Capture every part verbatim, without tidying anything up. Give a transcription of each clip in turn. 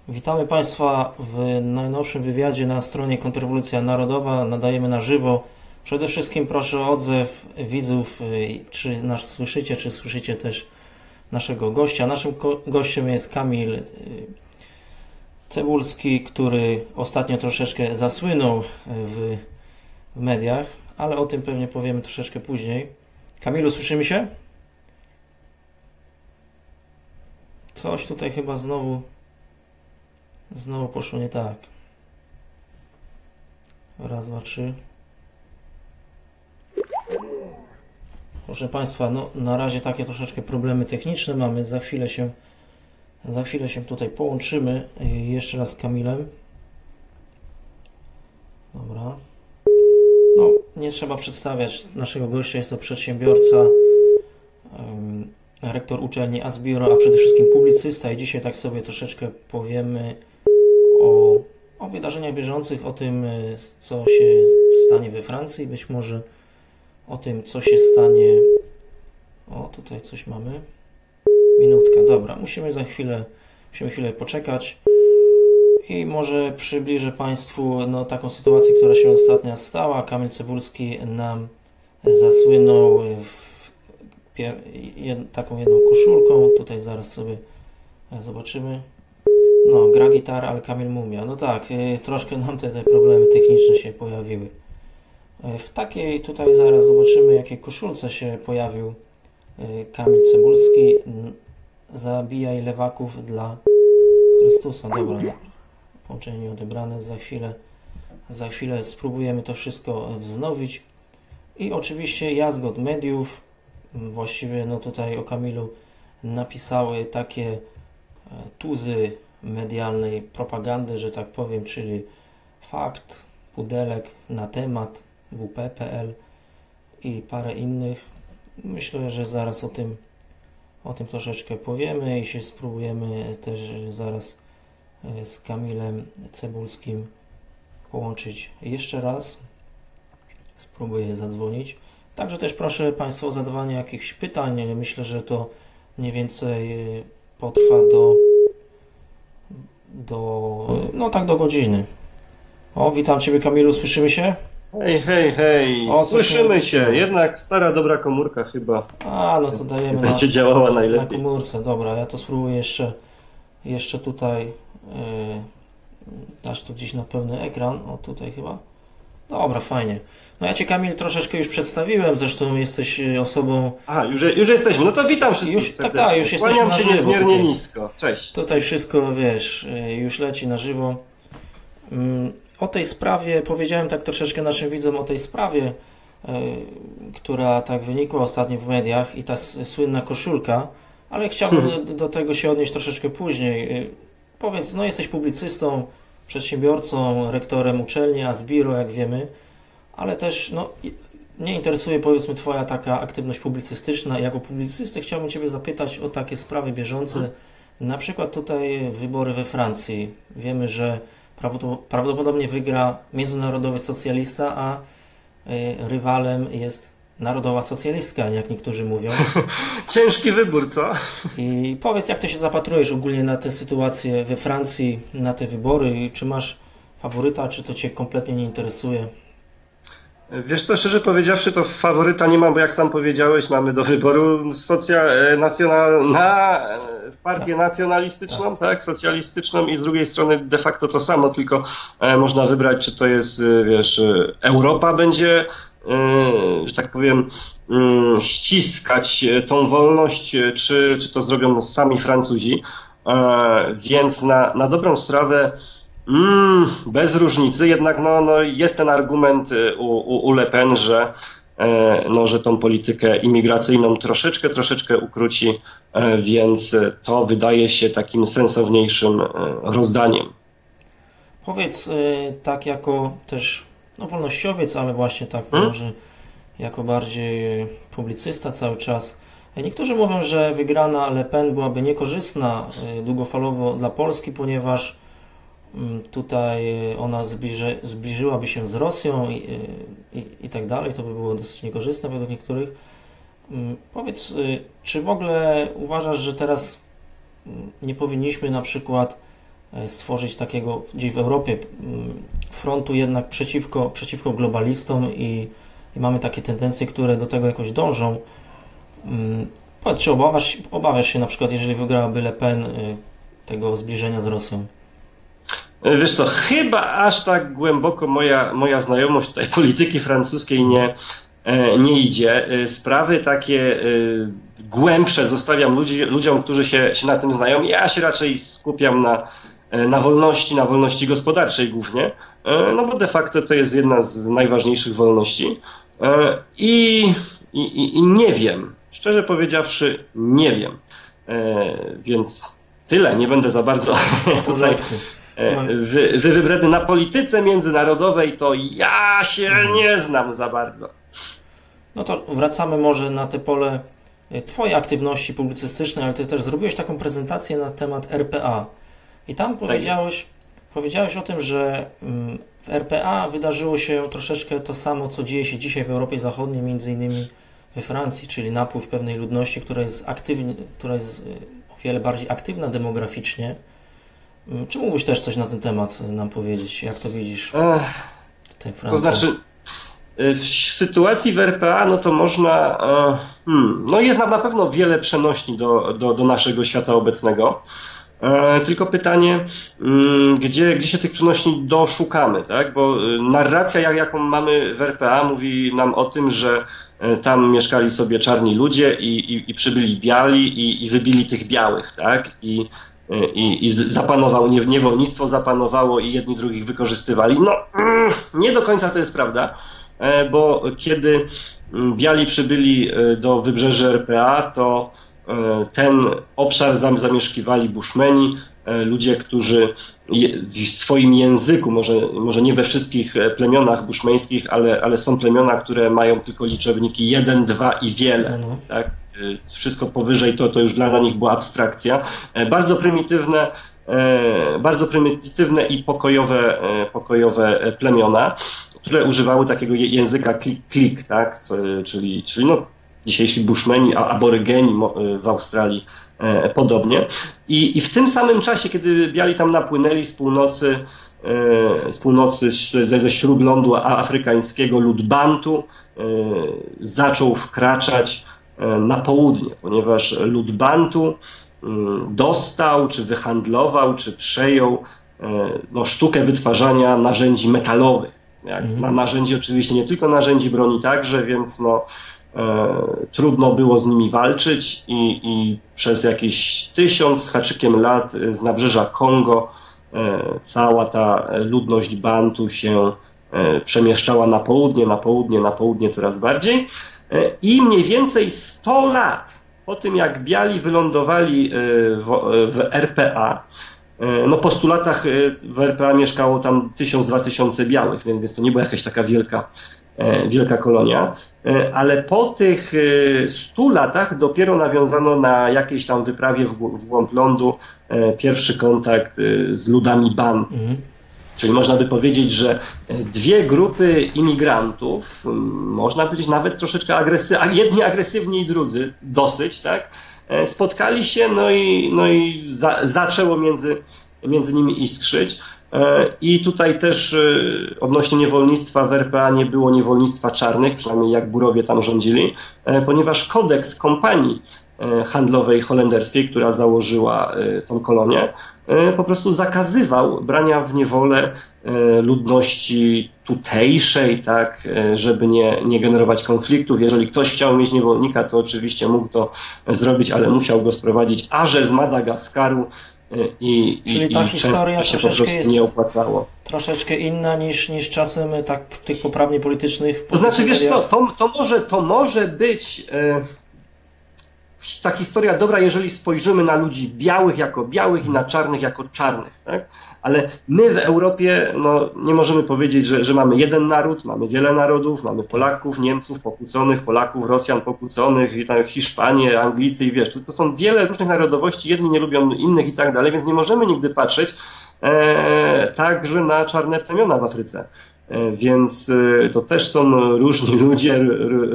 Witamy Państwa w najnowszym wywiadzie na stronie Kontrrewolucja Narodowa. Nadajemy na żywo. Przede wszystkim proszę o odzew widzów, czy nas słyszycie, czy słyszycie też naszego gościa. Naszym gościem jest Kamil Cebulski, który ostatnio troszeczkę zasłynął w mediach, ale o tym pewnie powiemy troszeczkę później. Kamilu, słyszymy się? Coś tutaj chyba znowu Znowu poszło nie tak. Raz, dwa, trzy. Proszę Państwa, no na razie takie troszeczkę problemy techniczne mamy. Za chwilę się za chwilę się tutaj połączymy jeszcze raz z Kamilem. Dobra. No, nie trzeba przedstawiać naszego gościa. Jest to przedsiębiorca, um, rektor uczelni Asbiro, a przede wszystkim publicysta. I dzisiaj tak sobie troszeczkę powiemy O, o wydarzeniach bieżących, o tym, co się stanie we Francji, być może o tym, co się stanie. O, tutaj coś mamy. Minutka, dobra, musimy za chwilę, musimy chwilę poczekać i może przybliżę Państwu no, taką sytuację, która się ostatnio stała. Kamil Cebulski nam zasłynął w jed, taką jedną koszulką. Tutaj zaraz sobie zobaczymy. No, gra gitara, ale Kamil mumia. No tak, yy, troszkę nam te, te problemy techniczne się pojawiły. Yy, w takiej, tutaj zaraz zobaczymy, jakiej koszulce się pojawił yy, Kamil Cebulski. Yy, zabijaj lewaków dla Chrystusa. Dobra, no. Połączenie nieodebrane. Za chwilę, za chwilę spróbujemy to wszystko wznowić. I oczywiście Jazgot Mediów, yy, właściwie no tutaj o Kamilu napisały takie yy, tuzy medialnej propagandy, że tak powiem, czyli Fakt, Pudelek, Na Temat, W P kropka P L i parę innych. Myślę, że zaraz o tym o tym troszeczkę powiemy i się spróbujemy też zaraz z Kamilem Cebulskim połączyć jeszcze raz. Spróbuję zadzwonić. Także też proszę Państwa o zadawanie jakichś pytań. Myślę, że to mniej więcej potrwa do do, no tak do godziny. O, witam Ciebie Kamilu, słyszymy się? Hej, hej, hej, o, słyszymy się, jednak stara dobra komórka chyba. A, no to dajemy będzie na, działała najlepiej. Na komórce, dobra, ja to spróbuję jeszcze jeszcze tutaj yy, dać to gdzieś na pełny ekran, o tutaj chyba. Dobra, fajnie. No ja Cię Kamil troszeczkę już przedstawiłem, zresztą jesteś osobą... Aha, już, już jesteśmy, no to witam wszystkich już, Tak, tak, już jesteśmy Kłaniam na się żywo. niezmiernie tutaj, nisko, cześć. Tutaj wszystko, wiesz, już leci na żywo. O tej sprawie, powiedziałem tak troszeczkę naszym widzom o tej sprawie, która tak wynikła ostatnio w mediach i ta słynna koszulka, ale chciałbym hmm. do tego się odnieść troszeczkę później. Powiedz, no jesteś publicystą, przedsiębiorcą, rektorem uczelni Asbiro, jak wiemy, ale też no, mnie interesuje, powiedzmy, Twoja taka aktywność publicystyczna. Jako publicysty chciałbym Ciebie zapytać o takie sprawy bieżące, hmm. na przykład tutaj wybory we Francji. Wiemy, że prawdopodobnie wygra międzynarodowy socjalista, a rywalem jest narodowa socjalistka, jak niektórzy mówią. Ciężki wybór, co? I powiedz, jak Ty się zapatrujesz ogólnie na tę sytuację we Francji, na te wybory i czy masz faworyta, czy to Cię kompletnie nie interesuje? Wiesz co, szczerze powiedziawszy, to faworyta nie mam, bo jak sam powiedziałeś, mamy do wyboru socja, nacjonal, na partię tak. nacjonalistyczną, tak. tak, socjalistyczną i z drugiej strony de facto to samo, tylko e, można wybrać, czy to jest, wiesz, Europa będzie, e, że tak powiem, e, ściskać tą wolność, czy, czy to zrobią sami Francuzi, e, więc na, na dobrą sprawę Mm, bez różnicy, jednak no, no jest ten argument u, u, u Le Pen, że, e, no, że tą politykę imigracyjną troszeczkę, troszeczkę ukróci, e, więc to wydaje się takim sensowniejszym e, rozdaniem. Powiedz, e, tak jako też no, wolnościowiec, ale właśnie tak hmm? może jako bardziej publicysta cały czas. Niektórzy mówią, że wygrana Le Pen byłaby niekorzystna e, długofalowo dla Polski, ponieważ tutaj ona zbliży, zbliżyłaby się z Rosją i, i, i tak dalej, to by było dosyć niekorzystne według niektórych. Powiedz, czy w ogóle uważasz, że teraz nie powinniśmy na przykład stworzyć takiego gdzieś w Europie frontu jednak przeciwko, przeciwko globalistom i, i mamy takie tendencje, które do tego jakoś dążą. Powiedz, czy obawiasz, obawiasz się na przykład, jeżeli wygrałaby Le Pen, tego zbliżenia z Rosją? Wiesz co, chyba aż tak głęboko moja, moja znajomość tej polityki francuskiej nie, nie idzie. Sprawy takie głębsze zostawiam ludzi, ludziom, którzy się, się na tym znają. Ja się raczej skupiam na, na wolności, na wolności gospodarczej głównie, no bo de facto to jest jedna z najważniejszych wolności. I, i, i nie wiem, szczerze powiedziawszy, nie wiem. Więc tyle, nie będę za bardzo tutaj wy, wy wybredny. Na polityce międzynarodowej to ja się nie znam za bardzo. No to wracamy może na te pole twojej aktywności publicystycznej, ale ty też zrobiłeś taką prezentację na temat R P A. I tam powiedziałeś, powiedziałeś o tym, że w R P A wydarzyło się troszeczkę to samo, co dzieje się dzisiaj w Europie Zachodniej, między innymi we Francji, czyli napływ pewnej ludności, która jest aktywnie, która jest o wiele bardziej aktywna demograficznie. Czy mógłbyś też coś na ten temat nam powiedzieć? Jak to widzisz w tej Francji? To znaczy, w sytuacji w R P A, no to można, hmm, no jest na pewno wiele przenośni do, do, do naszego świata obecnego. Tylko pytanie, gdzie, gdzie się tych przenośni doszukamy, tak? Bo narracja, jak, jaką mamy w R P A, mówi nam o tym, że tam mieszkali sobie czarni ludzie i, i, i przybyli biali i, i wybili tych białych, tak? I, i, i zapanowało niewolnictwo, zapanowało i jedni drugich wykorzystywali. No, nie do końca to jest prawda, bo kiedy biali przybyli do wybrzeży R P A, to ten obszar zamieszkiwali Bushmeni, ludzie, którzy w swoim języku, może, może nie we wszystkich plemionach bushmeńskich, ale, ale są plemiona, które mają tylko liczebniki jeden, dwa i wiele. Tak? Wszystko powyżej to, to już dla nich była abstrakcja. Bardzo prymitywne, bardzo prymitywne i pokojowe, pokojowe plemiona, które używały takiego języka klik, tak? czyli, czyli no, dzisiejsi Bushmeni, a aborygeni w Australii e, podobnie. I, I w tym samym czasie, kiedy biali tam napłynęli z północy, e, z północy ze, ze śródlądu afrykańskiego, lud Bantu e, zaczął wkraczać e, na południe, ponieważ lud Bantu e, dostał, czy wyhandlował, czy przejął e, no, sztukę wytwarzania narzędzi metalowych. Jak, mhm. na narzędzi oczywiście nie tylko narzędzi broni także, więc no trudno było z nimi walczyć i, i przez jakieś tysiąc z haczykiem lat z nabrzeża Kongo cała ta ludność Bantu się przemieszczała na południe, na południe, na południe coraz bardziej i mniej więcej sto lat po tym, jak biali wylądowali w, w R P A, no po stu latach w R P A mieszkało tam tysiąc, dwa tysiące białych, więc to nie była jakaś taka wielka wielka kolonia, ale po tych stu latach dopiero nawiązano na jakiejś tam wyprawie w głąb lądu pierwszy kontakt z ludami Bantu. Mhm. Czyli można by powiedzieć, że dwie grupy imigrantów, można powiedzieć nawet troszeczkę agresywnie, jedni agresywni i drudzy dosyć, tak, spotkali się, no i, no i za, zaczęło między, między nimi iskrzyć. I tutaj też odnośnie niewolnictwa w R P A nie było niewolnictwa czarnych, przynajmniej jak Burowie tam rządzili, ponieważ kodeks kompanii handlowej holenderskiej, która założyła tą kolonię, po prostu zakazywał brania w niewolę ludności tutejszej, tak, żeby nie, nie generować konfliktów. Jeżeli ktoś chciał mieć niewolnika, to oczywiście mógł to zrobić, ale musiał go sprowadzić aże z Madagaskaru, I, Czyli i, ta i historia się po prostu jest nie opłacało. Troszeczkę inna niż, niż czasem tak w tych poprawnie politycznych... To znaczy, wiesz co, to, to, może, to może być e, ta historia dobra, jeżeli spojrzymy na ludzi białych jako białych i na czarnych jako czarnych, tak? Ale my w Europie no, nie możemy powiedzieć, że, że mamy jeden naród, mamy wiele narodów, mamy Polaków, Niemców pokłóconych, Polaków, Rosjan pokłóconych, i tak, Hiszpanie, Anglicy i wiesz, to, to są wiele różnych narodowości, jedni nie lubią innych i tak dalej, więc nie możemy nigdy patrzeć e, także na czarne plemiona w Afryce. Więc to też są różni ludzie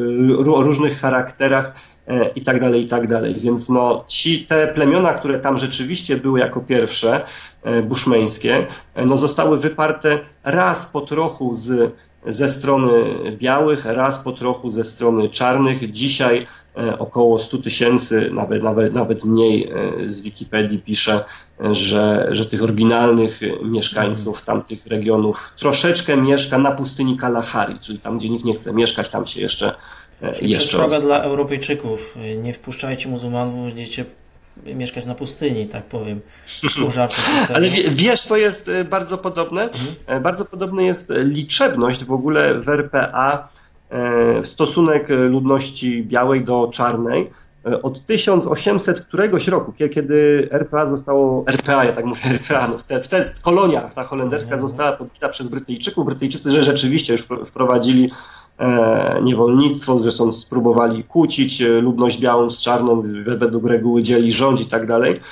o różnych charakterach i tak dalej, i tak dalej. Więc no, ci, te plemiona, które tam rzeczywiście były jako pierwsze, buszmeńskie, no zostały wyparte raz po trochu z, ze strony białych, raz po trochu ze strony czarnych. Dzisiaj około stu tysięcy, nawet, nawet, nawet mniej z Wikipedii pisze, że, że tych oryginalnych mieszkańców tamtych regionów troszeczkę mieszka na pustyni Kalahari, czyli tam, gdzie nikt nie chce mieszkać, tam się jeszcze Czyli jeszcze przestroga roz... dla Europejczyków. Nie wpuszczajcie muzułmanów, będziecie mieszkać na pustyni, tak powiem. Ale wiesz, co jest bardzo podobne? Mhm. Bardzo podobne jest liczebność w ogóle w R P A, stosunek ludności białej do czarnej. Od tysiąc osiemset któregoś roku, kiedy R P A zostało, R P A, ja tak mówię R P A, no wtedy, wtedy kolonia ta holenderska została podbita przez Brytyjczyków. Brytyjczycy że rzeczywiście już wprowadzili e, niewolnictwo, zresztą spróbowali kłócić ludność białą z czarną, według reguły dzieli rządź i tak dalej.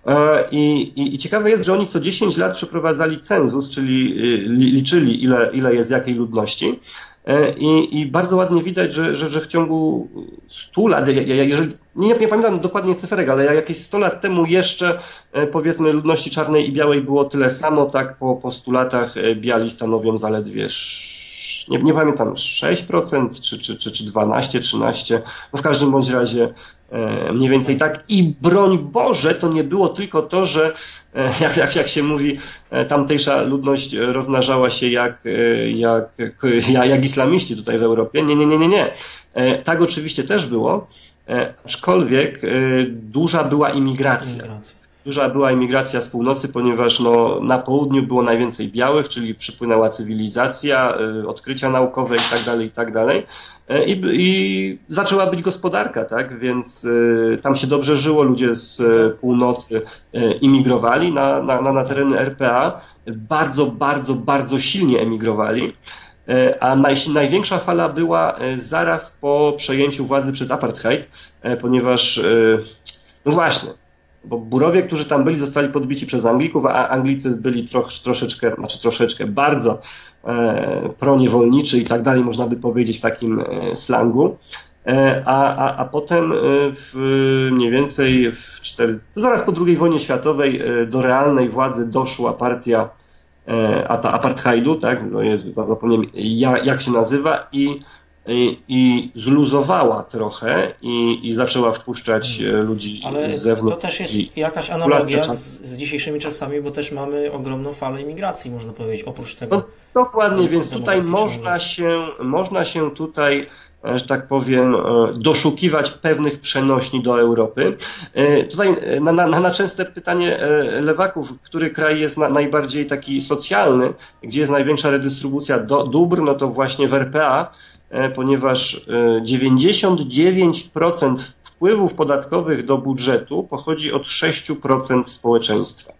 I, i, I ciekawe jest, że oni co dziesięć lat przeprowadzali cenzus, czyli liczyli ile, ile jest jakiej ludności. I, i bardzo ładnie widać, że, że, że w ciągu stu lat, jeżeli, nie, nie pamiętam dokładnie cyferek, ale jakieś sto lat temu jeszcze powiedzmy ludności czarnej i białej było tyle samo, tak po, po stu latach biali stanowią zaledwie Nie, nie pamiętam, sześć procent czy, czy, czy, czy dwanaście, trzynaście, no w każdym bądź razie e, mniej więcej tak. I broń Boże, to nie było tylko to, że e, jak, jak, jak się mówi, e, tamtejsza ludność rozmnażała się jak, e, jak, jak, jak islamiści tutaj w Europie. Nie, nie, nie, nie, nie. E, tak oczywiście też było, e, aczkolwiek e, duża była imigracja. Duża była imigracja z północy, ponieważ no, na południu było najwięcej białych, czyli przypłynęła cywilizacja, y, odkrycia naukowe i tak dalej, i tak dalej. I, i zaczęła być gospodarka, tak? Więc y, tam się dobrze żyło, ludzie z y, północy y, imigrowali na, na, na tereny R P A, bardzo, bardzo, bardzo silnie emigrowali. Y, a naj, największa fala była y, zaraz po przejęciu władzy przez apartheid, y, ponieważ, y, no właśnie, bo Burowie, którzy tam byli, zostali podbici przez Anglików, a Anglicy byli troch, troszeczkę, znaczy troszeczkę bardzo e, proniewolniczy i tak dalej, można by powiedzieć w takim e, slangu. E, a, a, a potem e, w, mniej więcej w cztery, zaraz po drugiej wojnie światowej e, do realnej władzy doszła partia e, a ta apartheidu, tak, no jest, zapomniałem jak, jak się nazywa, i I, i zluzowała trochę i, i zaczęła wpuszczać ludzi Ale z zewnątrz. To też jest jakaś analogia z, z dzisiejszymi czasami, bo też mamy ogromną falę imigracji, można powiedzieć, oprócz tego. No, dokładnie, więc tutaj można się, można się tutaj, że tak powiem, doszukiwać pewnych przenośni do Europy. Tutaj na, na, na częste pytanie lewaków, który kraj jest na, najbardziej taki socjalny, gdzie jest największa redystrybucja do, dóbr, no to właśnie w R P A, ponieważ dziewięćdziesiąt dziewięć procent wpływów podatkowych do budżetu pochodzi od sześć procent społeczeństwa.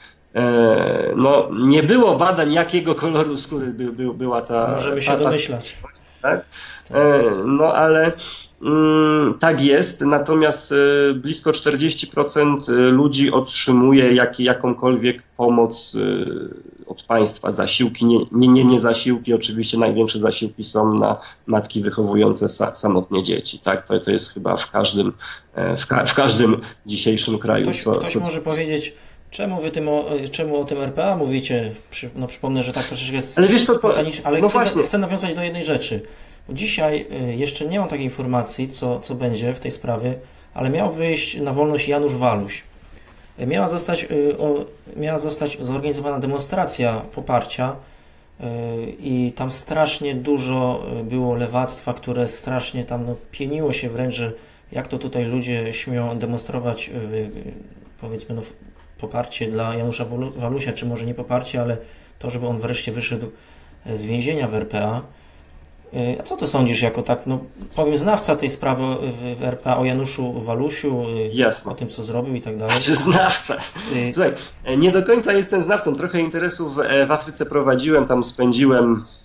No, nie było badań, jakiego koloru skóry by, by, była ta... Możemy się ta, ta, domyślać. Tak? No ale mm, tak jest, natomiast blisko czterdzieści procent ludzi otrzymuje jak, jakąkolwiek pomoc od państwa, zasiłki, nie, nie, nie, nie zasiłki, oczywiście największe zasiłki są na matki wychowujące sa, samotnie dzieci, tak? To, to jest chyba w każdym, w, ka, w każdym dzisiejszym kraju. Ktoś, co, ktoś co, może powiedzieć, czemu wy tym o, czemu o tym R P A mówicie? Przy, no przypomnę, że tak troszeczkę jest ale wiesz, to, to, ale no chcę, chcę nawiązać do jednej rzeczy. Bo dzisiaj jeszcze nie mam takiej informacji, co, co będzie w tej sprawie, ale miał wyjść na wolność Janusz Waluś. Miała zostać, o, miała zostać zorganizowana demonstracja poparcia i tam strasznie dużo było lewactwa, które strasznie tam no, pieniło się wręcz, że jak to tutaj ludzie śmieją demonstrować, powiedzmy, no, poparcie dla Janusza Walusia, czy może nie poparcie, ale to, żeby on wreszcie wyszedł z więzienia w R P A. A co to sądzisz jako tak, no powiem, znawca tej sprawy w R P A o Januszu Walusiu, Jasne. O tym, co zrobił i tak dalej? Znawca. Słuchaj, nie do końca jestem znawcą, trochę interesów w Afryce prowadziłem, tam spędziłem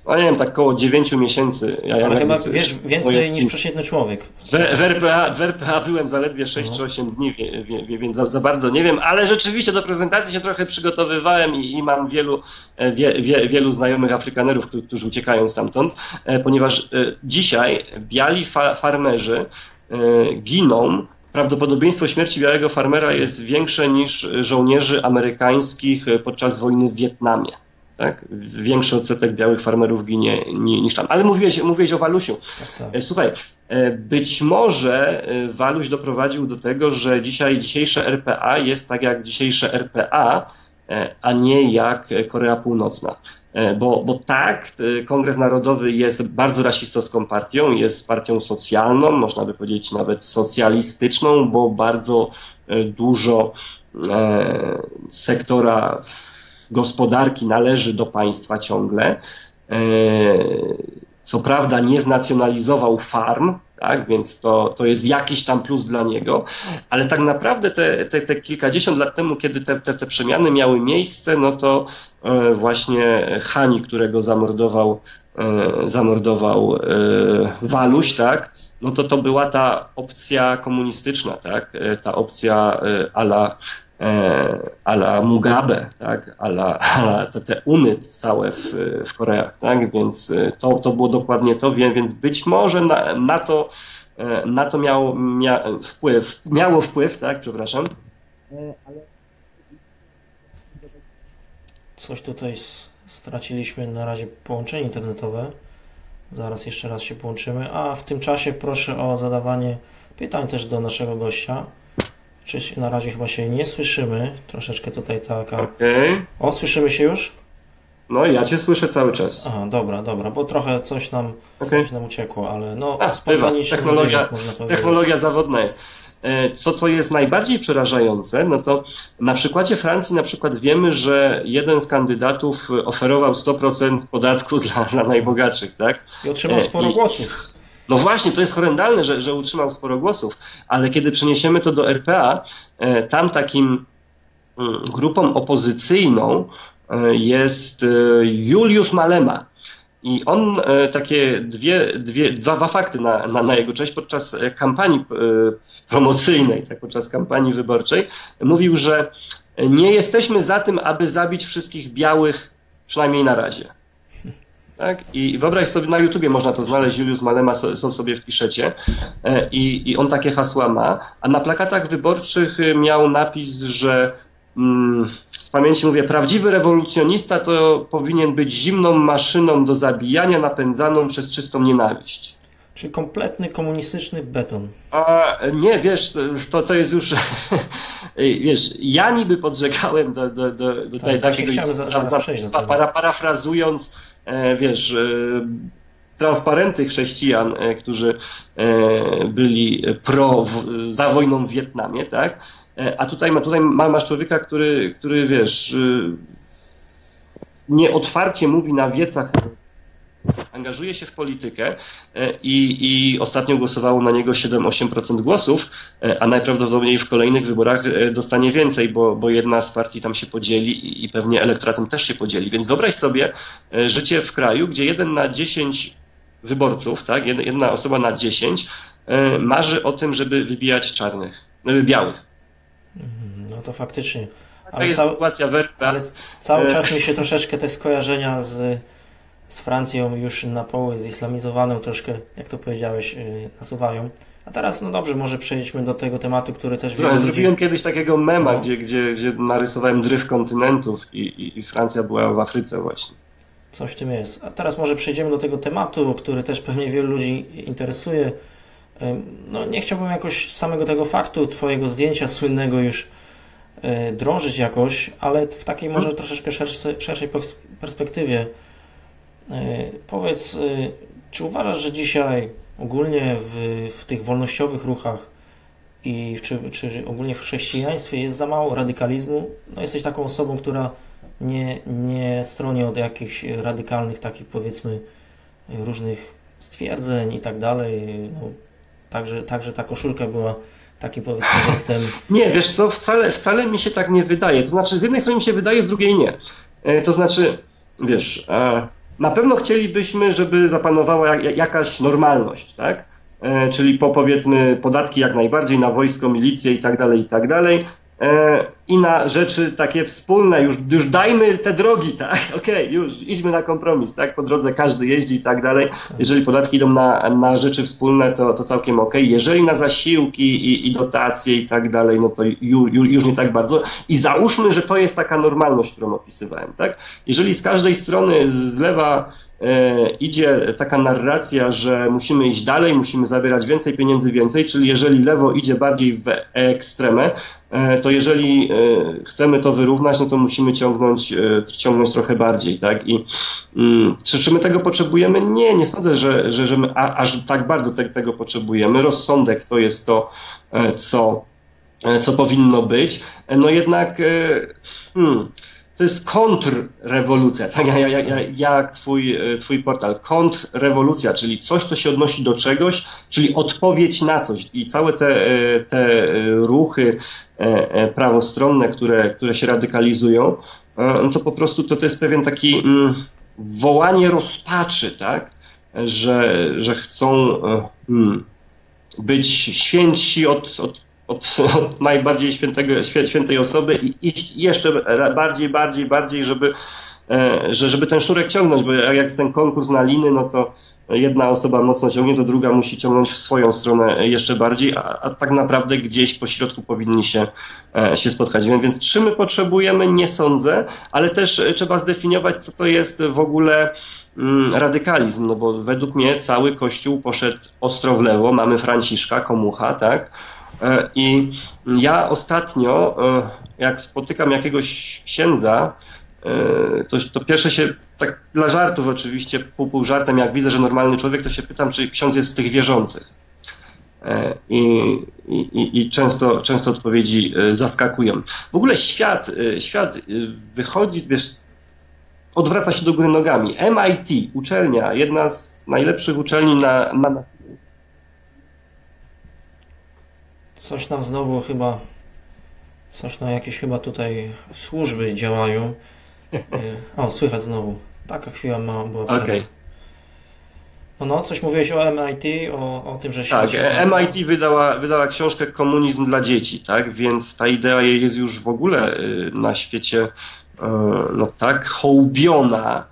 no nie wiem, tak koło dziewięciu miesięcy. Ja, Ale ja chyba jakby- wiesz więcej niż przeciętny człowiek. W, w, R P A, w R P A byłem zaledwie sześć No. czy osiem dni, wie, wie, wie, więc za, za bardzo nie wiem, ale rzeczywiście do prezentacji się trochę przygotowywałem i, i mam wielu, e, wie, wie, wielu znajomych Afrykanerów, którzy, którzy uciekają stamtąd, e, ponieważ e, dzisiaj biali fa, farmerzy e, giną. Prawdopodobieństwo śmierci białego farmera jest większe niż żołnierzy amerykańskich podczas wojny w Wietnamie. Tak? Większy odsetek białych farmerów ginie ni- niż tam. Ale mówiłeś, mówiłeś o Walusiu. Tak, tak. E, Słuchaj, e, być może e, Waluś doprowadził do tego, że dzisiaj dzisiejsze R P A jest tak jak dzisiejsze R P A, e, a nie jak Korea Północna. E, Bo, bo tak, e, Kongres Narodowy jest bardzo rasistowską partią, jest partią socjalną, można by powiedzieć nawet socjalistyczną, bo bardzo e, dużo e, sektora gospodarki należy do państwa ciągle. E, Co prawda nie znacjonalizował farm, tak, więc to, to jest jakiś tam plus dla niego, ale tak naprawdę te, te, te kilkadziesiąt lat temu, kiedy te, te, te przemiany miały miejsce, no to e, właśnie Hani, którego zamordował, e, zamordował e, Waluś, tak, no to to była ta opcja komunistyczna, tak, e, ta opcja e, ala e, ala Mugabe, tak, ala, ala te, te uny całe w, w Koreach, tak, więc to, to było dokładnie to, wiem, więc być może na, na to, e, na to miało, mia, wpływ, miało wpływ, tak, przepraszam. Coś tutaj s- straciliśmy na razie połączenie internetowe. Zaraz jeszcze raz się połączymy. A w tym czasie proszę o zadawanie pytań też do naszego gościa. Czy się- na razie chyba się nie słyszymy. Troszeczkę tutaj taka. Okej, O, słyszymy się już? no ja cię słyszę cały czas. Aha, dobra, dobra, bo trochę coś nam, Okej. coś nam uciekło, ale no A, spontaniczny bywa. Technologia- wywiad, można powiedzieć. Technologia zawodna jest. E, Co, co jest najbardziej przerażające, no to na przykładzie Francji na przykład wiemy, że jeden z kandydatów oferował sto procent podatku dla, dla najbogatszych, tak? I otrzymał E, sporo i- głosów. No właśnie, to jest horrendalne, że, że utrzymał sporo głosów, ale kiedy przeniesiemy to do R P A, e, tam takim mm, grupą opozycyjną e, jest e, Julius Malema. I on e, takie dwie, dwie, dwa, dwa fakty na, na, na jego cześć podczas e, kampanii e, promocyjnej, tak, podczas kampanii wyborczej, mówił, że nie jesteśmy za tym, aby zabić wszystkich białych, przynajmniej na razie. Tak? I wyobraź sobie, na YouTubie można to znaleźć, Julius Malema so, so sobie wpiszecie e, i, i on takie hasła ma, a na plakatach wyborczych e, miał napis, że mm, z pamięci mówię, prawdziwy rewolucjonista to powinien być zimną maszyną do zabijania napędzaną przez czystą nienawiść. Czyli kompletny komunistyczny beton. A nie, wiesz, to, to jest już, wiesz, ja niby podżegałem do, do, do, do tej, Tak, takiego właśnie chciałem za- zaraz za, przejść do za, tego. para, parafrazując, e, wiesz, e, transparenty chrześcijan, e, którzy e, byli pro, w, za wojną w Wietnamie, tak? E, a tutaj, ma, tutaj ma, masz człowieka, który, który wiesz, e, nieotwarcie mówi na wiecach, angażuje się w politykę e, i, i ostatnio głosowało na niego siedem osiem procent głosów, e, a najprawdopodobniej w kolejnych wyborach e, dostanie więcej, bo, bo jedna z partii tam się podzieli i, i pewnie elektoratem też się podzieli. Więc wyobraź sobie e, życie w kraju, gdzie jeden na dziesięć wyborców, tak, jedna, jedna osoba na dziesięć e, marzy o tym, żeby wybijać czarnych, e, białych. Mhm, No to faktycznie. Taka Ale, jest cał, sytuacja w R P A. ale c- cały E. czas mi się troszeczkę te skojarzenia z, z Francją już na poły zislamizowaną troszkę, jak to powiedziałeś, yy, nasuwają. A teraz, no dobrze, może przejdźmy do tego tematu, który też wielu Zro- ludzi... Zrobiłem kiedyś takiego mema, No. gdzie, gdzie, gdzie narysowałem dryf kontynentów i, i, i Francja była w Afryce właśnie. Coś w tym jest. A teraz może przejdziemy do tego tematu, który też pewnie wielu ludzi interesuje. Ym, No nie chciałbym jakoś z samego tego faktu twojego zdjęcia słynnego już y, drążyć jakoś, ale w takiej może troszeczkę szerszej, szerszej pers- perspektywie. Y, Powiedz, y, czy uważasz, że dzisiaj ogólnie w, w tych wolnościowych ruchach i czy, czy ogólnie w chrześcijaństwie jest za mało radykalizmu? No jesteś taką osobą, która nie, nie stroni od jakichś radykalnych takich, powiedzmy, różnych stwierdzeń i tak dalej. No, także, także ta koszulka była takim, powiedzmy, gestem. Nie, wiesz co, wcale, wcale mi się tak nie wydaje. To znaczy, z jednej strony mi się wydaje, z drugiej nie. E, To znaczy, wiesz, e, Na pewno chcielibyśmy, żeby zapanowała jakaś normalność, tak? Czyli po, powiedzmy podatki jak najbardziej na wojsko, milicję i tak dalej, i tak dalej. I na rzeczy takie wspólne, już, już dajmy te drogi, tak? Okej, okay, już idźmy na kompromis, tak? Po drodze każdy jeździ i tak dalej. Jeżeli podatki idą na, na rzeczy wspólne, to, to całkiem okej. Okay. Jeżeli na zasiłki i, i dotacje i tak dalej, no to ju, ju, już nie tak bardzo. I załóżmy, że to jest taka normalność, którą opisywałem, tak? Jeżeli z każdej strony z lewa e, idzie taka narracja, że musimy iść dalej, musimy zabierać więcej pieniędzy, więcej, czyli jeżeli lewo idzie bardziej w ekstremę, to jeżeli chcemy to wyrównać, no to musimy ciągnąć, ciągnąć trochę bardziej, tak? I czy, czy my tego potrzebujemy? Nie, nie sądzę, że, że, że my aż tak bardzo te, tego potrzebujemy. Rozsądek to jest to, co, co powinno być. No jednak hmm, to jest kontrrewolucja, tak jak, jak, jak twój, twój portal. Kontrrewolucja, czyli coś, co się odnosi do czegoś, czyli odpowiedź na coś. I całe te, te ruchy prawostronne, które, które się radykalizują, no to po prostu to, to jest pewien taki mm, wołanie rozpaczy, tak? Że, że chcą mm, być święci od, od Od, od najbardziej świętego, świętej osoby i iść jeszcze bardziej, bardziej, bardziej, żeby, że, żeby ten sznurek ciągnąć, bo jak jest ten konkurs na liny, no to jedna osoba mocno ciągnie, to druga musi ciągnąć w swoją stronę jeszcze bardziej, a, a tak naprawdę gdzieś po środku powinni się, się spotkać. Więc czy my potrzebujemy? Nie sądzę, ale też trzeba zdefiniować, co to jest w ogóle radykalizm, no bo według mnie cały Kościół poszedł ostro w lewo, mamy Franciszka, komucha, tak? I ja ostatnio, jak spotykam jakiegoś księdza, to, to pierwsze się, tak dla żartów oczywiście, pół, pół żartem, jak widzę, że normalny człowiek, to się pytam, czy ksiądz jest z tych wierzących. I, i, i często, często odpowiedzi zaskakują. W ogóle świat, świat wychodzi, wiesz, odwraca się do góry nogami. M I T, uczelnia, jedna z najlepszych uczelni na, na Coś nam znowu chyba, coś na jakieś chyba tutaj służby działają. O, słychać znowu. Taka chwila mała była przerwa. Okay. No, no, coś mówiłeś o M I T, o, o tym, że się... Tak, M I T wydała, wydała książkę Komunizm dla dzieci, tak? Więc ta idea jest już w ogóle na świecie no tak hołubiona,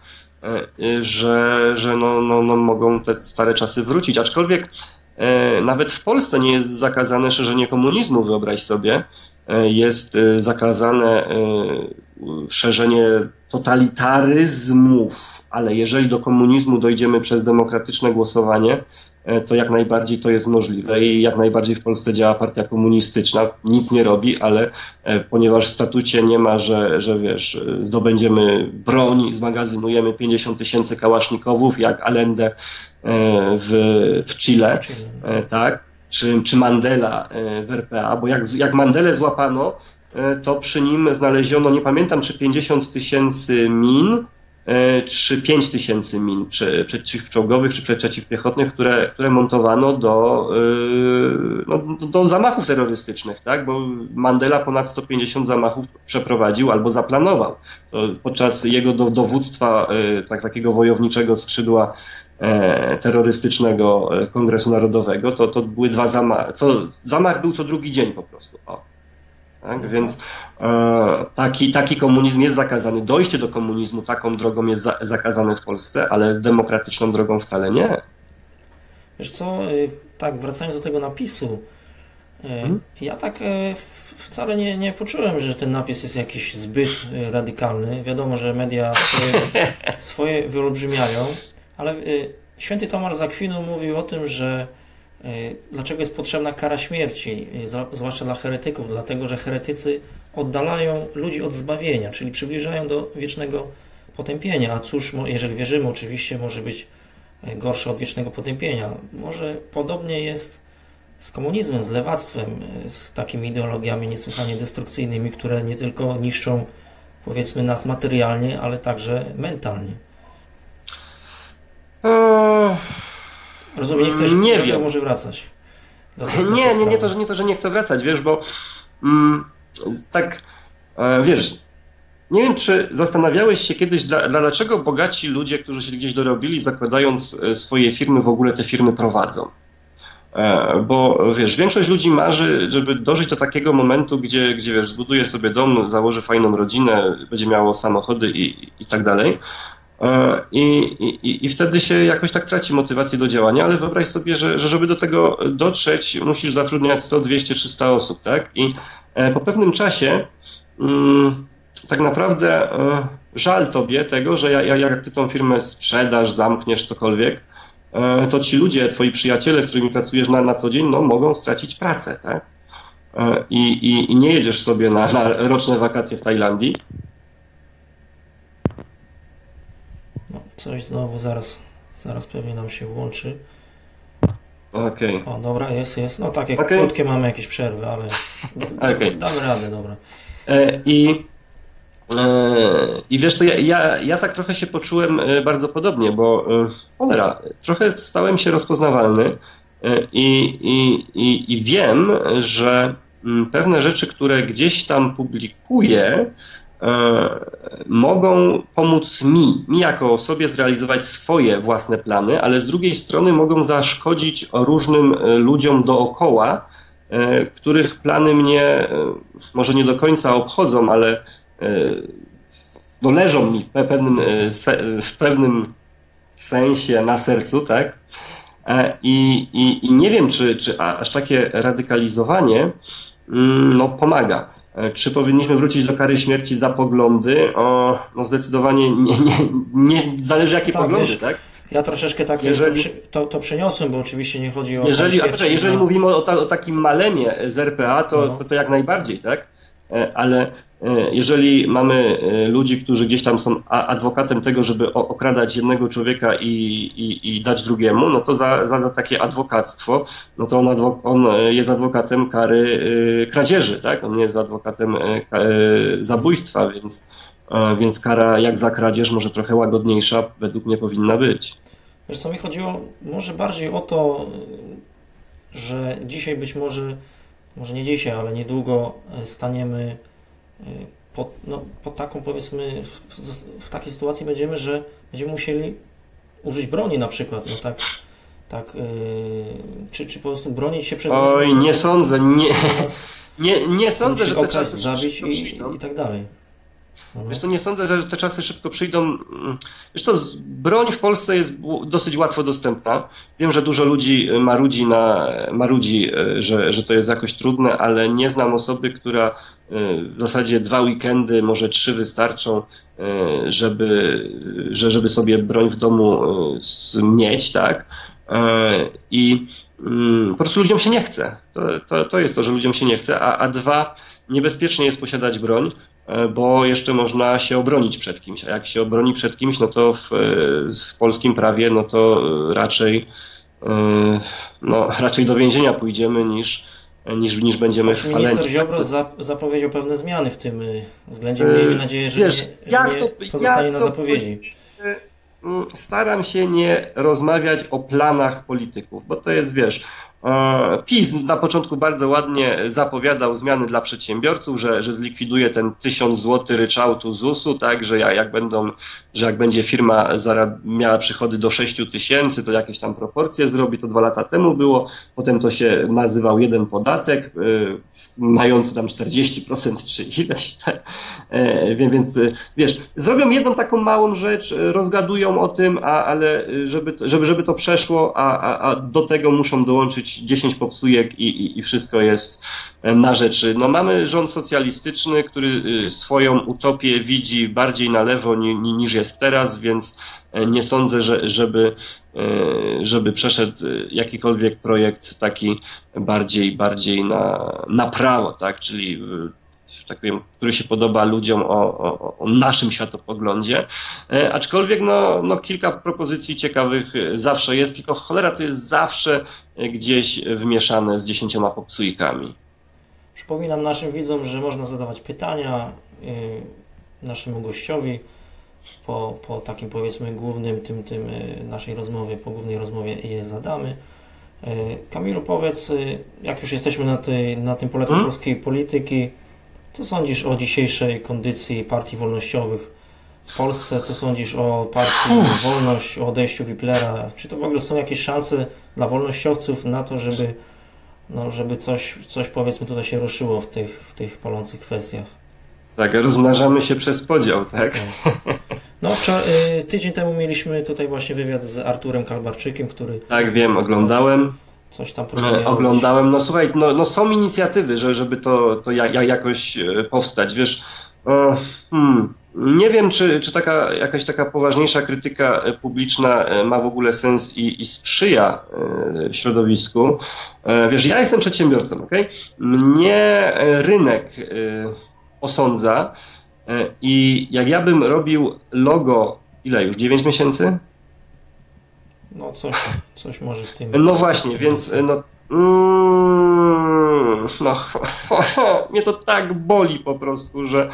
że, że no, no, no mogą te stare czasy wrócić. Aczkolwiek nawet w Polsce nie jest zakazane szerzenie komunizmu, wyobraź sobie. Jest zakazane szerzenie totalitaryzmów, ale jeżeli do komunizmu dojdziemy przez demokratyczne głosowanie, to jak najbardziej to jest możliwe i jak najbardziej w Polsce działa partia komunistyczna, nic nie robi, ale ponieważ w statucie nie ma, że, że wiesz, zdobędziemy broń, zmagazynujemy pięćdziesiąt tysięcy kałasznikowów jak Allende w, w Chile, tak? Czy, czy Mandela w R P A, bo jak, jak Mandelę złapano, to przy nim znaleziono, nie pamiętam, czy pięćdziesiąt tysięcy min, czy pięć tysięcy min przeciwczołgowych czy przeciwpiechotnych, które, które montowano do, no, do zamachów terrorystycznych, tak? Bo Mandela ponad sto pięćdziesiąt zamachów przeprowadził albo zaplanował. To podczas jego do, dowództwa tak, takiego wojowniczego skrzydła terrorystycznego Kongresu Narodowego, to, to były dwa zamachy. Co, zamach był co drugi dzień po prostu. O. Tak? Więc e, taki, taki komunizm jest zakazany. Dojście do komunizmu taką drogą jest za, zakazane w Polsce, ale demokratyczną drogą wcale nie. Wiesz co, tak wracając do tego napisu, hmm? ja tak wcale nie, nie poczułem, że ten napis jest jakiś zbyt radykalny. Wiadomo, że media swoje, swoje wyolbrzymiają, ale święty Tomasz z Akwinu mówił o tym, że dlaczego jest potrzebna kara śmierci, zwłaszcza dla heretyków, dlatego że heretycy oddalają ludzi od zbawienia, czyli przybliżają do wiecznego potępienia. A cóż, jeżeli wierzymy, oczywiście może być gorsze od wiecznego potępienia. Może podobnie jest z komunizmem, z lewactwem, z takimi ideologiami niesłychanie destrukcyjnymi, które nie tylko niszczą, powiedzmy, nas materialnie, ale także mentalnie. Eee... Rozumiem, nie chcesz nie do wiem. może wracać. Nie, nie, nie to, że nie to, że nie chcę wracać, wiesz, bo mm, tak, e, wiesz, nie wiem, czy zastanawiałeś się kiedyś, dla, dla, dlaczego bogaci ludzie, którzy się gdzieś dorobili, zakładając swoje firmy, w ogóle te firmy prowadzą. Bo wiesz, większość ludzi marzy, żeby dożyć do takiego momentu, gdzie, gdzie wiesz, zbuduje sobie dom, założy fajną rodzinę, będzie miało samochody i, i tak dalej. I, i, I wtedy się jakoś tak traci motywację do działania, ale wyobraź sobie, że, że żeby do tego dotrzeć, musisz zatrudniać sto, dwieście, trzysta osób, tak? I po pewnym czasie mm, tak naprawdę e, żal tobie tego, że ja, ja, jak ty tą firmę sprzedasz, zamkniesz, cokolwiek, e, to ci ludzie, twoi przyjaciele, z którymi pracujesz na, na co dzień, no mogą stracić pracę, tak? E, i, i, I nie jedziesz sobie na, na roczne wakacje w Tajlandii. No, coś znowu, zaraz, zaraz pewnie nam się włączy. Okej. Okay. O, dobra, jest, jest. No takie okay. krótkie mamy jakieś przerwy, ale okay. damy radę, dobra. E, I I wiesz, to ja, ja, ja tak trochę się poczułem bardzo podobnie, bo cholera, trochę stałem się rozpoznawalny i, i, i, i wiem, że pewne rzeczy, które gdzieś tam publikuję, mogą pomóc mi, mi jako osobie zrealizować swoje własne plany, ale z drugiej strony mogą zaszkodzić różnym ludziom dookoła, których plany mnie może nie do końca obchodzą, ale no leżą mi w pewnym, w pewnym sensie na sercu, tak? I, i, i nie wiem, czy, czy aż takie radykalizowanie no, pomaga. Czy powinniśmy wrócić do kary śmierci za poglądy? O, no zdecydowanie nie, nie, nie zależy jakie tak, poglądy, wiesz, tak? Ja troszeczkę tak jeżeli, to, to przeniosłem, bo oczywiście nie chodzi o... Jeżeli, a poczekaj, jeżeli na... mówimy o, ta, o takim malemie z R P A, to, no. to, to jak najbardziej, tak? Ale jeżeli mamy ludzi, którzy gdzieś tam są adwokatem tego, żeby okradać jednego człowieka i, i, i dać drugiemu, no to za, za, za takie adwokactwo, no to on, adwok on jest adwokatem kary kradzieży, tak? On nie jest adwokatem zabójstwa, więc, więc kara jak za kradzież może trochę łagodniejsza według mnie powinna być. Wiesz co, mi chodziło może bardziej o to, że dzisiaj być może może nie dzisiaj, ale niedługo staniemy pod, no, pod taką, powiedzmy, w, w takiej sytuacji będziemy, że będziemy musieli użyć broni na przykład, no tak, tak, yy, czy, czy po prostu bronić się przed... Oj, nie sądzę, nie, nie, nie sądzę, że te czasy zabić i, i tak dalej. Mhm. Wiesz, to nie sądzę, że te czasy szybko przyjdą. Wiesz co, broń w Polsce jest dosyć łatwo dostępna. Wiem, że dużo ludzi marudzi, na, marudzi że, że to jest jakoś trudne, ale nie znam osoby, która w zasadzie dwa weekendy, może trzy wystarczą, żeby, żeby sobie broń w domu mieć, tak? I po prostu ludziom się nie chce. To, to, to jest to, że ludziom się nie chce, a, a dwa, niebezpiecznie jest posiadać broń, bo jeszcze można się obronić przed kimś, a jak się obroni przed kimś, no to w, w polskim prawie, no to raczej, no, raczej do więzienia pójdziemy niż, niż, niż będziemy chwaleni. Minister Ziobro zapowiedział pewne zmiany w tym względzie. Miejmy nadzieję, że Wiesz, nie, że jak to, nie pozostanie jak na to zapowiedzi. Staram się nie rozmawiać o planach polityków, bo to jest, wiesz, PiS na początku bardzo ładnie zapowiadał zmiany dla przedsiębiorców, że, że zlikwiduje ten tysiąc złotych ryczałtu Z U S u, tak, że jak będą, że jak będzie firma miała przychody do sześciu tysięcy, to jakieś tam proporcje zrobi, to dwa lata temu było, potem to się nazywał jeden podatek, yy, mający tam czterdzieści procent czy ileś, tak, yy, więc wiesz, zrobią jedną taką małą rzecz, rozgadują o tym, a, ale żeby, żeby, żeby to przeszło, a, a, a do tego muszą dołączyć dziesięć popsujek i, i, i wszystko jest na rzeczy. No mamy rząd socjalistyczny, który swoją utopię widzi bardziej na lewo ni, ni, niż jest teraz, więc nie sądzę, że, żeby, żeby przeszedł jakikolwiek projekt taki bardziej, bardziej na, na prawo, tak? Czyli tak powiem, który się podoba ludziom o, o, o naszym światopoglądzie. E, aczkolwiek no, no kilka propozycji ciekawych zawsze jest, tylko cholera to jest zawsze gdzieś wymieszane z dziesięcioma popsujkami. Przypominam naszym widzom, że można zadawać pytania yy, naszemu gościowi po, po takim, powiedzmy, głównym tym, tym yy, naszej rozmowie, po głównej rozmowie je zadamy. Yy, Kamilu, powiedz, yy, jak już jesteśmy na, tej, na tym poletku hmm? polskiej polityki, Co sądzisz o dzisiejszej kondycji partii wolnościowych w Polsce? Co sądzisz o partii Wolność, o odejściu Wiplera? Czy to w ogóle są jakieś szanse dla wolnościowców na to, żeby, no, żeby coś, coś powiedzmy tutaj się ruszyło w tych, w tych palących kwestiach? Tak, rozmnażamy się przez podział, tak? Tak. No, wczoraj, tydzień temu mieliśmy tutaj właśnie wywiad z Arturem Kalbarczykiem, który... Tak, wiem, oglądałem. Coś tam próbuje Oglądałem. No słuchaj, no, no są inicjatywy, że, żeby to, to ja, ja jakoś powstać, wiesz. O, hmm, nie wiem, czy, czy taka, jakaś taka poważniejsza krytyka publiczna ma w ogóle sens i, i sprzyja środowisku. Wiesz, ja jestem przedsiębiorcą, okej? Mnie rynek osądza i jak ja bym robił logo, ile już, dziewięć miesięcy? No coś, coś może w tym... No właśnie, więc no, mm, no mnie to tak boli po prostu, że,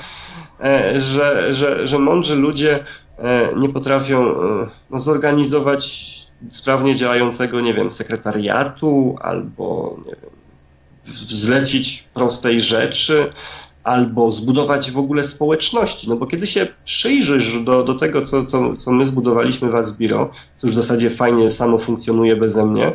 że, że, że mądrzy ludzie nie potrafią no, zorganizować sprawnie działającego, nie wiem, sekretariatu albo, nie wiem, zlecić prostej rzeczy, albo zbudować w ogóle społeczności. No bo kiedy się przyjrzysz do, do tego, co, co, co my zbudowaliśmy w Asbiro, co już w zasadzie fajnie samo funkcjonuje beze mnie,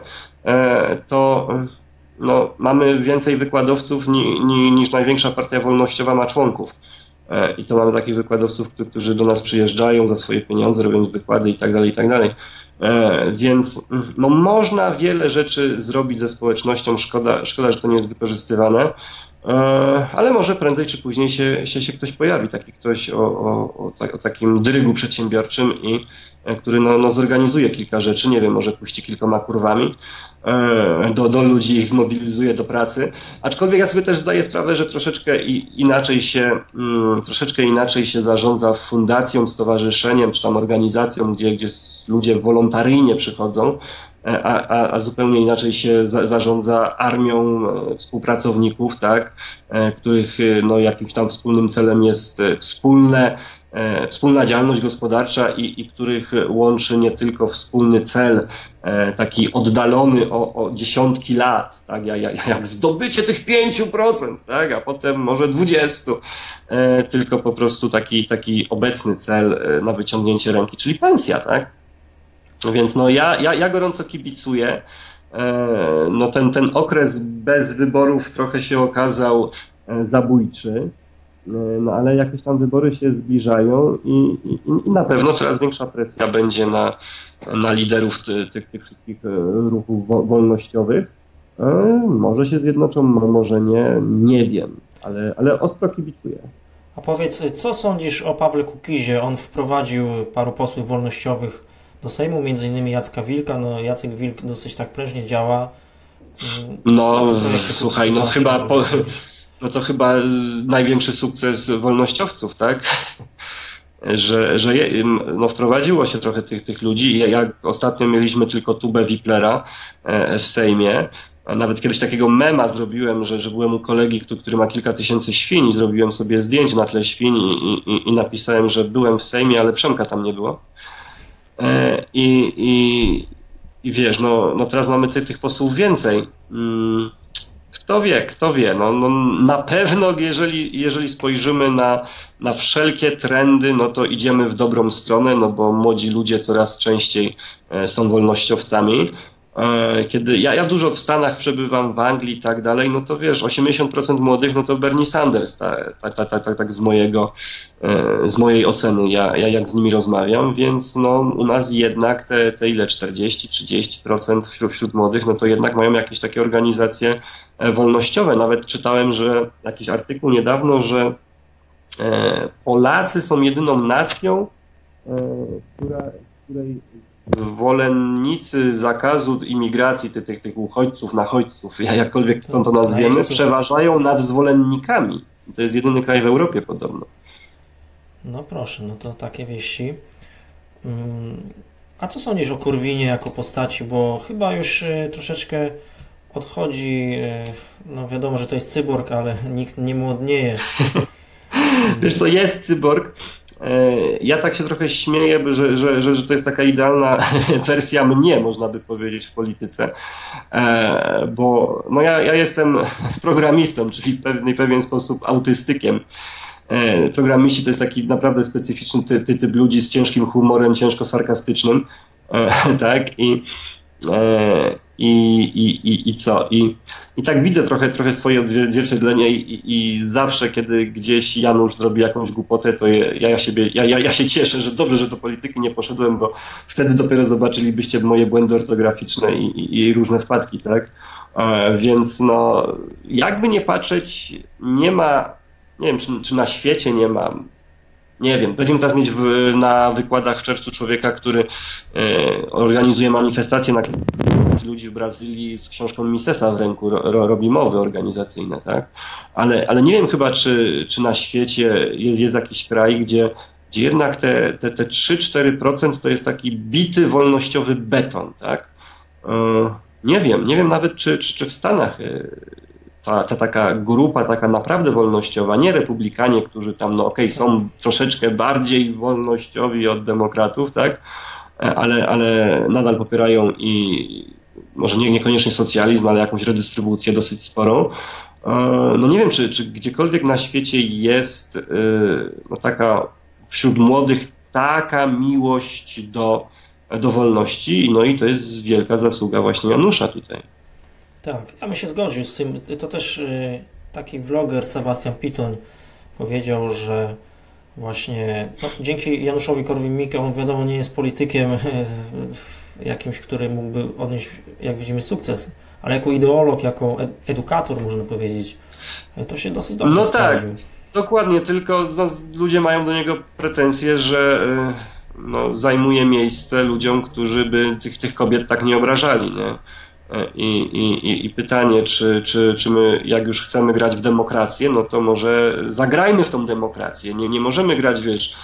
to no, mamy więcej wykładowców ni, ni, niż największa partia wolnościowa ma członków. I to mamy takich wykładowców, którzy do nas przyjeżdżają za swoje pieniądze, robią wykłady i tak dalej, i tak dalej. Więc no, można wiele rzeczy zrobić ze społecznością, szkoda, szkoda, że to nie jest wykorzystywane. Ale może prędzej czy później się, się, się ktoś pojawi, taki ktoś o, o, o, tak, o takim drygu przedsiębiorczym i który no, no zorganizuje kilka rzeczy, nie wiem, może puści kilkoma kurwami do, do ludzi, ich zmobilizuje do pracy. Aczkolwiek ja sobie też zdaję sprawę, że troszeczkę inaczej się, troszeczkę inaczej się zarządza fundacją, stowarzyszeniem czy tam organizacją, gdzie, gdzie ludzie wolontaryjnie przychodzą, A, a, a zupełnie inaczej się za, zarządza armią współpracowników, tak, których no, jakimś tam wspólnym celem jest wspólne, wspólna działalność gospodarcza i, i których łączy nie tylko wspólny cel, taki oddalony o, o dziesiątki lat, tak, jak, jak zdobycie tych pięciu procent, tak, a potem może dwudziestu, tylko po prostu taki, taki obecny cel na wyciągnięcie ręki, czyli pensja, tak. Więc no ja, ja, ja gorąco kibicuję. No ten, ten okres bez wyborów trochę się okazał zabójczy, no ale jakieś tam wybory się zbliżają i, i, i na pewno coraz większa presja będzie na, na liderów ty, tych, tych wszystkich ruchów wolnościowych. Może się zjednoczą, może nie, nie wiem, ale, ale ostro kibicuję. A powiedz, co sądzisz o Pawle Kukizie? On wprowadził paru posłów wolnościowych do Sejmu, między innymi Jacka Wilka. No Jacek Wilk dosyć tak prężnie działa. No słuchaj, no chyba po, no to chyba największy sukces wolnościowców, tak? Że, że je, no wprowadziło się trochę tych, tych ludzi. Jak ostatnio mieliśmy tylko tubę Wiplera w Sejmie. Nawet kiedyś takiego mema zrobiłem, że, że byłem u kolegi, który ma kilka tysięcy świń i zrobiłem sobie zdjęcie na tle świń i, i, i napisałem, że byłem w Sejmie, ale Przemka tam nie było. I, i, i wiesz, no, no teraz mamy ty, tych posłów więcej. Kto wie, kto wie. No, no na pewno, jeżeli, jeżeli spojrzymy na, na wszelkie trendy, no to idziemy w dobrą stronę, no bo młodzi ludzie coraz częściej są wolnościowcami. Kiedy ja, ja dużo w Stanach przebywam, w Anglii i tak dalej, no to wiesz, osiemdziesiąt procent młodych, no to Bernie Sanders, tak, tak, tak, tak, tak z mojego, z mojej oceny, ja, ja jak z nimi rozmawiam, więc no u nas jednak te, te ile, czterdzieści trzydzieści procent wśród, wśród młodych, no to jednak mają jakieś takie organizacje wolnościowe. Nawet czytałem, że jakiś artykuł niedawno, że Polacy są jedyną nacją, która, której zwolennicy zakazu imigracji tych, tych, tych uchodźców, nachodźców, jakkolwiek to, to nazwiemy, przeważają nad zwolennikami. To jest jedyny kraj w Europie podobno. No proszę, no to takie wieści. A co sądzisz o Korwinie jako postaci, bo chyba już troszeczkę odchodzi, no wiadomo, że to jest cyborg, ale nikt nie młodnieje. Wiesz co, jest cyborg, Ja tak się trochę śmieję, że, że, że, że to jest taka idealna wersja mnie, można by powiedzieć, w polityce, bo no ja, ja jestem programistą, czyli w pewien, pewien sposób autystykiem. Programiści to jest taki naprawdę specyficzny typ, typ ludzi z ciężkim humorem, ciężko sarkastycznym, tak, i I, i, i, i co? I, i tak widzę trochę, trochę swoje odzwierciedlenie i, i zawsze, kiedy gdzieś Janusz zrobi jakąś głupotę, to ja, ja, siebie, ja, ja, ja się cieszę, że dobrze, że do polityki nie poszedłem, bo wtedy dopiero zobaczylibyście moje błędy ortograficzne i, i, i różne wpadki, tak? E, więc no, jakby nie patrzeć, nie ma, nie wiem, czy, czy na świecie nie ma, nie wiem, będziemy teraz mieć w, na wykładach w czerwcu człowieka, który e, organizuje manifestację na ludzi w Brazylii z książką Misesa w ręku, ro, robi mowy organizacyjne, tak? Ale, ale nie wiem chyba, czy, czy na świecie jest, jest jakiś kraj, gdzie, gdzie jednak te, te, te trzy cztery procent to jest taki bity, wolnościowy beton, tak? E, nie wiem, nie wiem nawet, czy, czy, czy w Stanach e, Ta, ta taka grupa, taka naprawdę wolnościowa, nie republikanie, którzy tam, no okej, okay, są troszeczkę bardziej wolnościowi od demokratów, tak, ale, ale nadal popierają i może nie, niekoniecznie socjalizm, ale jakąś redystrybucję dosyć sporą. No nie wiem, czy, czy gdziekolwiek na świecie jest no taka wśród młodych taka miłość do, do wolności, no i to jest wielka zasługa właśnie Janusza tutaj. Tak, ja bym się zgodził z tym. To też y, taki vloger Sebastian Pitoń powiedział, że właśnie no, dzięki Januszowi Korwin-Mikke, on wiadomo nie jest politykiem y, jakimś, który mógłby odnieść, jak widzimy, sukces, ale jako ideolog, jako ed- edukator, można powiedzieć, y, to się dosyć dobrze no sprawdził. Tak, dokładnie, tylko no, ludzie mają do niego pretensje, że y, no, zajmuje miejsce ludziom, którzy by tych, tych kobiet tak nie obrażali, nie? I, i, I pytanie, czy, czy, czy my, jak już chcemy grać w demokrację, no to może zagrajmy w tą demokrację. Nie, nie możemy grać, wiesz,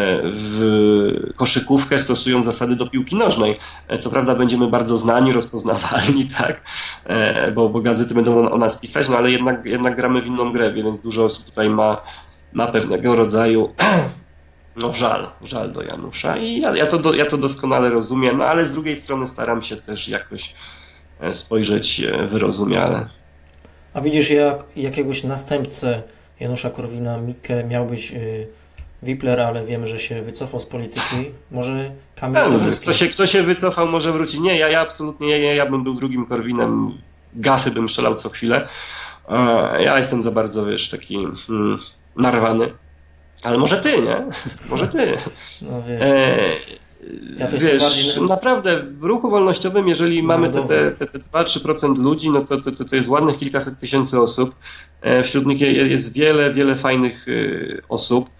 w koszykówkę, stosując zasady do piłki nożnej. Co prawda będziemy bardzo znani, rozpoznawalni, tak, bo, bo gazety będą o nas pisać, no ale jednak, jednak gramy w inną grę, więc dużo osób tutaj ma, ma pewnego rodzaju no żal, żal do Janusza i ja, ja, to do, ja to doskonale rozumiem, no ale z drugiej strony staram się też jakoś spojrzeć wyrozumiale. A widzisz, jak jakiegoś następcę Janusza Korwina-Mikke miał być yy, Wipler, ale wiem, że się wycofał z polityki. Może Kamil Cebuski? Kto się, kto się wycofał, może wrócić. Nie, ja, ja absolutnie, ja, ja bym był drugim Korwinem. Gafy bym strzelał co chwilę. Ja jestem za bardzo, wiesz, taki hmm, narwany. Ale może ty, nie? Może ty. No wiesz. E, Ja Wiesz, bardziej... naprawdę w ruchu wolnościowym, jeżeli mamy te, te, te, te dwa do trzech procent ludzi, no to, to, to jest ładnych kilkaset tysięcy osób. Wśród nich jest wiele, wiele fajnych osób,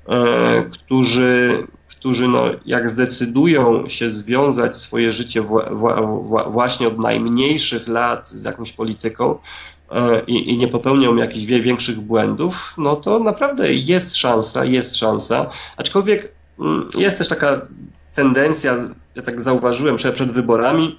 którzy, którzy no, jak zdecydują się związać swoje życie wła, wła, właśnie od najmniejszych lat z jakąś polityką i, i nie popełnią jakichś większych błędów, no to naprawdę jest szansa, jest szansa. Aczkolwiek jest też taka tendencja, ja tak zauważyłem przed, przed wyborami,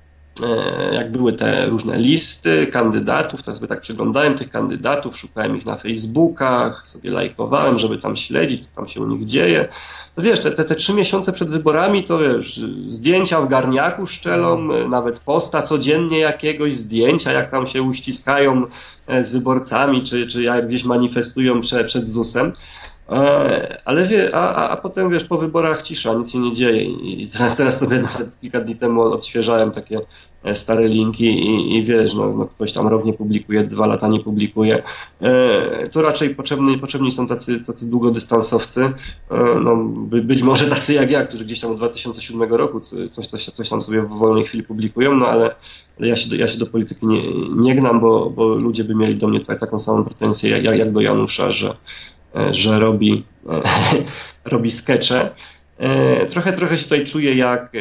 jak były te różne listy kandydatów, to sobie tak przyglądałem tych kandydatów, szukałem ich na Facebookach, sobie lajkowałem, żeby tam śledzić, co tam się u nich dzieje. To wiesz, te, te, te trzy miesiące przed wyborami, to wiesz, zdjęcia w garniaku szczelą, nawet posta codziennie jakiegoś, zdjęcia, jak tam się uściskają z wyborcami, czy, czy jak gdzieś manifestują przed, przed zusem. Ale wie, a, a potem wiesz, po wyborach cisza, nic się nie dzieje i teraz, teraz sobie nawet kilka dni temu odświeżałem takie stare linki i, i wiesz, no, no ktoś tam rok nie publikuje, dwa lata nie publikuje, to raczej potrzebni, potrzebni są tacy, tacy długodystansowcy, no, by, być może tacy jak ja, którzy gdzieś tam od dwa tysiące siódmego roku coś, coś, coś tam sobie w wolnej chwili publikują, no ale, ale ja, się do, ja się do polityki nie, nie gnam, bo, bo ludzie by mieli do mnie tak, taką samą pretensję jak, jak do Janusza, że że robi, robi skecze. Trochę, trochę się tutaj czuję jak,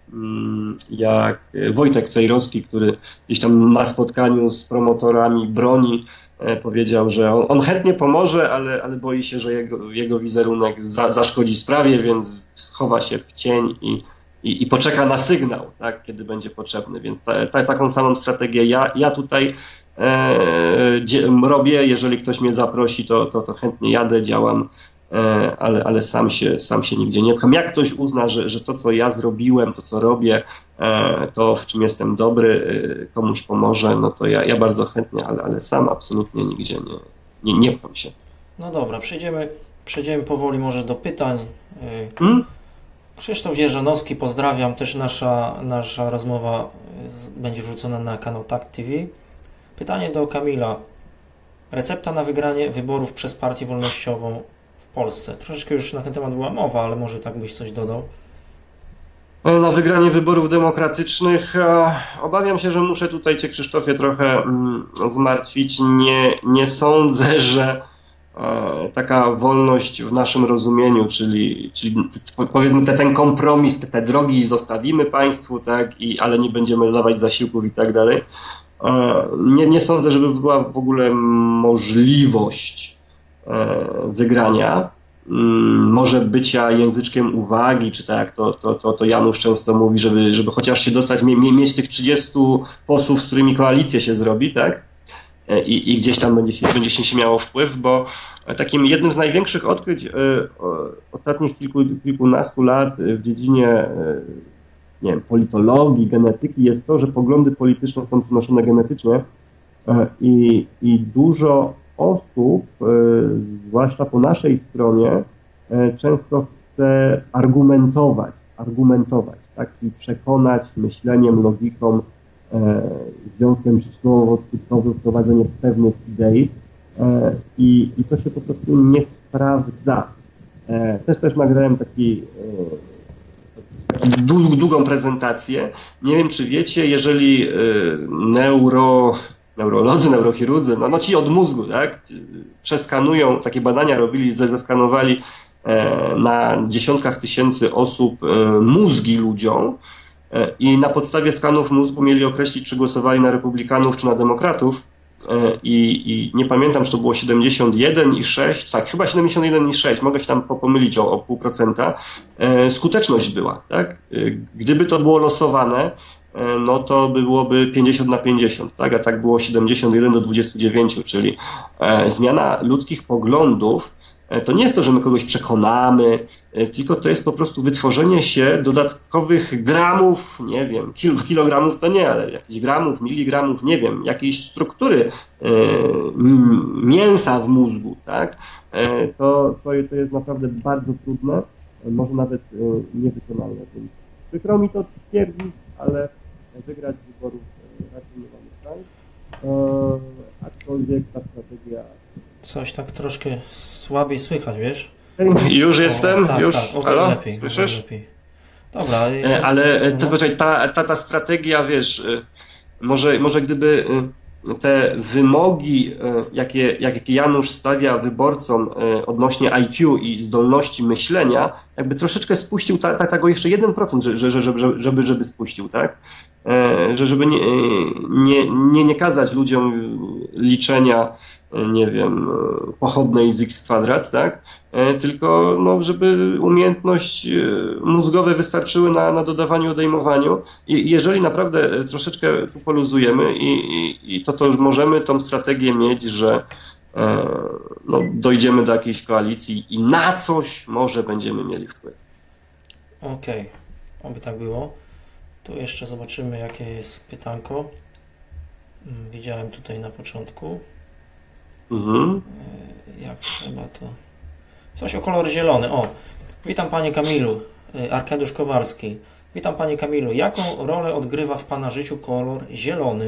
jak Wojtek Cejrowski, który gdzieś tam na spotkaniu z promotorami broni powiedział, że on, on chętnie pomoże, ale, ale boi się, że jego, jego wizerunek za, zaszkodzi sprawie, więc schowa się w cień i, i, i poczeka na sygnał, tak, kiedy będzie potrzebny. Więc ta, ta, taką samą strategię ja, ja tutaj E, robię, jeżeli ktoś mnie zaprosi, to, to, to chętnie jadę, działam ale, ale sam się, sam się nigdzie nie pcham. Jak ktoś uzna, że, że to, co ja zrobiłem, to, co robię, to, w czym jestem dobry, komuś pomoże, no to ja, ja bardzo chętnie, ale, ale sam absolutnie nigdzie nie, nie, nie pcham się. No dobra, przejdziemy, przejdziemy powoli może do pytań. Hmm? Krzysztof Dzierżanowski, pozdrawiam. Też nasza, nasza rozmowa będzie wrzucona na kanał Tak T V. Pytanie do Kamila. Recepta na wygranie wyborów przez Partię Wolnościową w Polsce. Troszeczkę już na ten temat była mowa, ale może tak byś coś dodał. Na wygranie wyborów demokratycznych obawiam się, że muszę tutaj Cię, Krzysztofie, trochę zmartwić. Nie, nie sądzę, że taka wolność w naszym rozumieniu, czyli, czyli powiedzmy te, ten kompromis, te, te drogi zostawimy państwu, tak, i, ale nie będziemy dawać zasiłków i tak dalej. Nie, nie sądzę, żeby była w ogóle możliwość wygrania. Może bycia języczkiem uwagi, czy tak jak to, to, to, to Janusz często mówi, żeby, żeby chociaż się dostać, mieć tych trzydziestu posłów, z którymi koalicję się zrobi, tak? I, i gdzieś tam będzie się, będzie się miało wpływ, bo takim jednym z największych odkryć ostatnich kilku, kilkunastu lat w dziedzinie, nie wiem, politologii, genetyki jest to, że poglądy polityczne są przenoszone genetycznie i, i dużo osób, zwłaszcza po naszej stronie, często chce argumentować, argumentować, tak, i przekonać myśleniem, logiką, związkiem przyczynowo-skutkowym, wprowadzenie pewnych idei i, i to się po prostu nie sprawdza. Też też nagrałem taki, taki długą prezentację. Nie wiem, czy wiecie, jeżeli neuro, neurolodzy, neurochirurdzy, no, no ci od mózgu, tak, przeskanują, takie badania robili, zeskanowali na dziesiątkach tysięcy osób mózgi ludziom, i na podstawie skanów mózgu mieli określić, czy głosowali na republikanów, czy na demokratów. I, i nie pamiętam, czy to było siedemdziesiąt jeden i sześć, tak, chyba siedemdziesiąt jeden i sześć, mogę się tam pomylić o, o pół procenta. Skuteczność była, tak? Gdyby to było losowane, no to byłoby pięćdziesiąt na pięćdziesiąt, tak? A tak było siedemdziesiąt jeden do dwudziestu dziewięciu, czyli zmiana ludzkich poglądów to nie jest to, że my kogoś przekonamy, tylko to jest po prostu wytworzenie się dodatkowych gramów, nie wiem, kil, kilogramów to nie, ale jakichś gramów, miligramów, nie wiem, jakiejś struktury e, mięsa w mózgu, tak? E, to, to, to jest naprawdę bardzo trudne, może nawet e, niewykonalne. Więc przykro mi to twierdzić, ale wygrać wyborów e, raczej nie mamy szans, e, aczkolwiek ta strategia... Coś tak troszkę słabiej słychać, wiesz? Już jestem? O, tak, już? Tak, o, Halo? lepiej, Słyszysz? lepiej. Dobra. Ale no. to, ta, ta, ta strategia, wiesz, może, może gdyby te wymogi, jakie, jakie Janusz stawia wyborcom odnośnie I Q i zdolności myślenia, jakby troszeczkę spuścił ta, ta, tego jeszcze jeden procent, że, że, żeby, żeby, żeby spuścił, tak? Że żeby nie, nie, nie, nie kazać ludziom liczenia, nie wiem, pochodnej z x kwadrat, tak? Tylko no, żeby umiejętność mózgowe wystarczyły na, na dodawaniu, odejmowaniu. I jeżeli naprawdę troszeczkę tu poluzujemy i, i, i to, to już możemy tą strategię mieć, że no, dojdziemy do jakiejś koalicji i na coś może będziemy mieli wpływ. Okej, okay. Oby tak było. Tu jeszcze zobaczymy, jakie jest pytanko. Widziałem tutaj na początku. Mhm. Jak trzeba to... Coś o kolor zielony. O, witam Panie Kamilu. Arkadiusz Kowalski. Witam Panie Kamilu. Jaką rolę odgrywa w Pana życiu kolor zielony?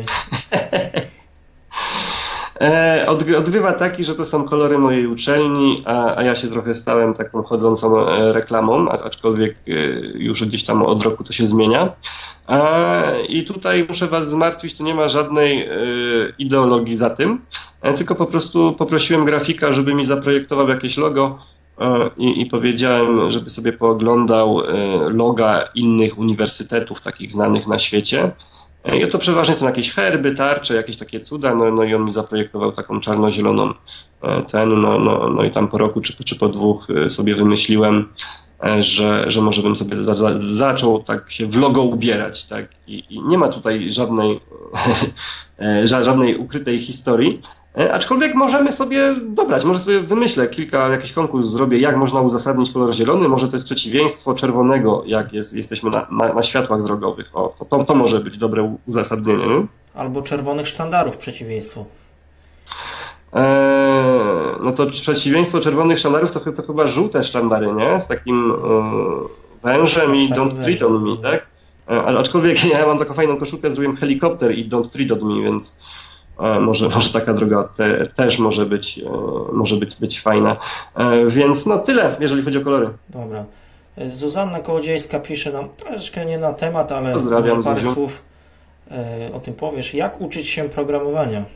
Odgrywa taki, że to są kolory mojej uczelni, a, a ja się trochę stałem taką chodzącą reklamą, aczkolwiek już gdzieś tam od roku to się zmienia. I tutaj muszę Was zmartwić, tu nie ma żadnej ideologii za tym, tylko po prostu poprosiłem grafika, żeby mi zaprojektował jakieś logo i, i powiedziałem, żeby sobie pooglądał loga innych uniwersytetów, takich znanych na świecie. I to przeważnie są jakieś herby, tarcze, jakieś takie cuda, no, no i on mi zaprojektował taką czarno-zieloną ten, no, no, no i tam po roku czy, czy po dwóch sobie wymyśliłem, że, że może bym sobie za, za, zaczął tak się w logo ubierać, tak, i, i nie ma tutaj żadnej, żadnej ukrytej historii. Aczkolwiek możemy sobie dobrać, może sobie wymyślę kilka, jakiś konkurs zrobię, jak można uzasadnić kolor zielony, może to jest przeciwieństwo czerwonego, jak jest, jesteśmy na, na, na światłach drogowych. O, to, to może być dobre uzasadnienie. Nie? Albo czerwonych sztandarów przeciwieństwo. Eee, no to przeciwieństwo czerwonych sztandarów to, to chyba żółte sztandary, nie? Z takim e, wężem i don't treat on me, tak? E, aczkolwiek ja mam taką fajną koszulkę, zrobiłem helikopter i don't treat on me, więc e, może, może taka droga te, też może być, e, może być, być fajna. E, więc no tyle, jeżeli chodzi o kolory. Dobra. Zuzanna Kołodziejska pisze nam troszeczkę nie na temat, ale Pozdrawiam, może parę Zuziu. słów e, o tym powiesz. Jak uczyć się programowania?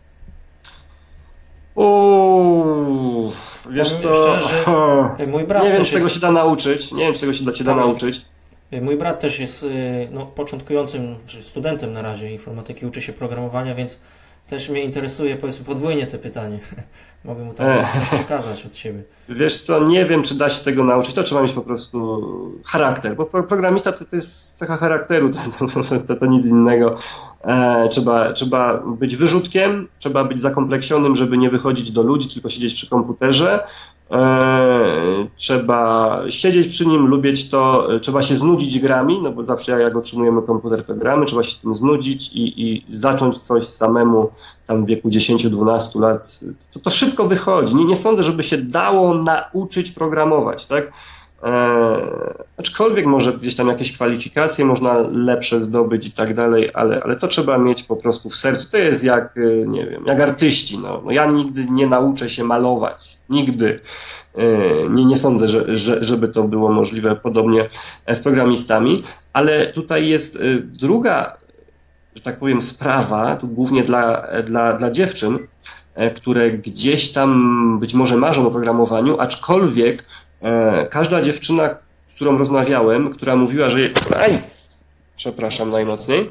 Uuu, wiesz Powiem co, szczerze, mój brat nie wiem, też z czego jest- się da nauczyć, nie wiem, z czego się da, się da Tak. nauczyć. Mój brat też jest y, no, początkującym, czy studentem na razie informatyki, uczy się programowania, więc też mnie interesuje, powiedzmy, podwójnie te pytanie. Mogę mu tam Ech. coś przekazać od siebie. Wiesz co, nie wiem, czy da się tego nauczyć, to trzeba mieć po prostu charakter, bo pro- programista to, to jest cecha charakteru, to, to, to, to, to nic innego. E, trzeba, trzeba być wyrzutkiem, trzeba być zakompleksionym, żeby nie wychodzić do ludzi, tylko siedzieć przy komputerze. E, trzeba siedzieć przy nim, lubić to, e, trzeba się znudzić grami, no bo zawsze jak otrzymujemy komputer, to gramy, trzeba się tym znudzić i, i zacząć coś samemu tam w wieku dziesięciu dwunastu lat. To, to szybko wychodzi. Nie, nie sądzę, żeby się dało nauczyć programować, tak? E, aczkolwiek może gdzieś tam jakieś kwalifikacje można lepsze zdobyć i tak dalej, ale, ale to trzeba mieć po prostu w sercu. To jest jak, e, nie wiem, jak artyści. No. No ja nigdy nie nauczę się malować. Nigdy. E, nie, nie sądzę, że, że, żeby to było możliwe, podobnie z programistami, ale tutaj jest e, druga, że tak powiem, sprawa, tu głównie dla, dla, dla dziewczyn, e, które gdzieś tam być może marzą o programowaniu, aczkolwiek e, każda dziewczyna, z którą rozmawiałem, która mówiła, że... Aj! Przepraszam najmocniej.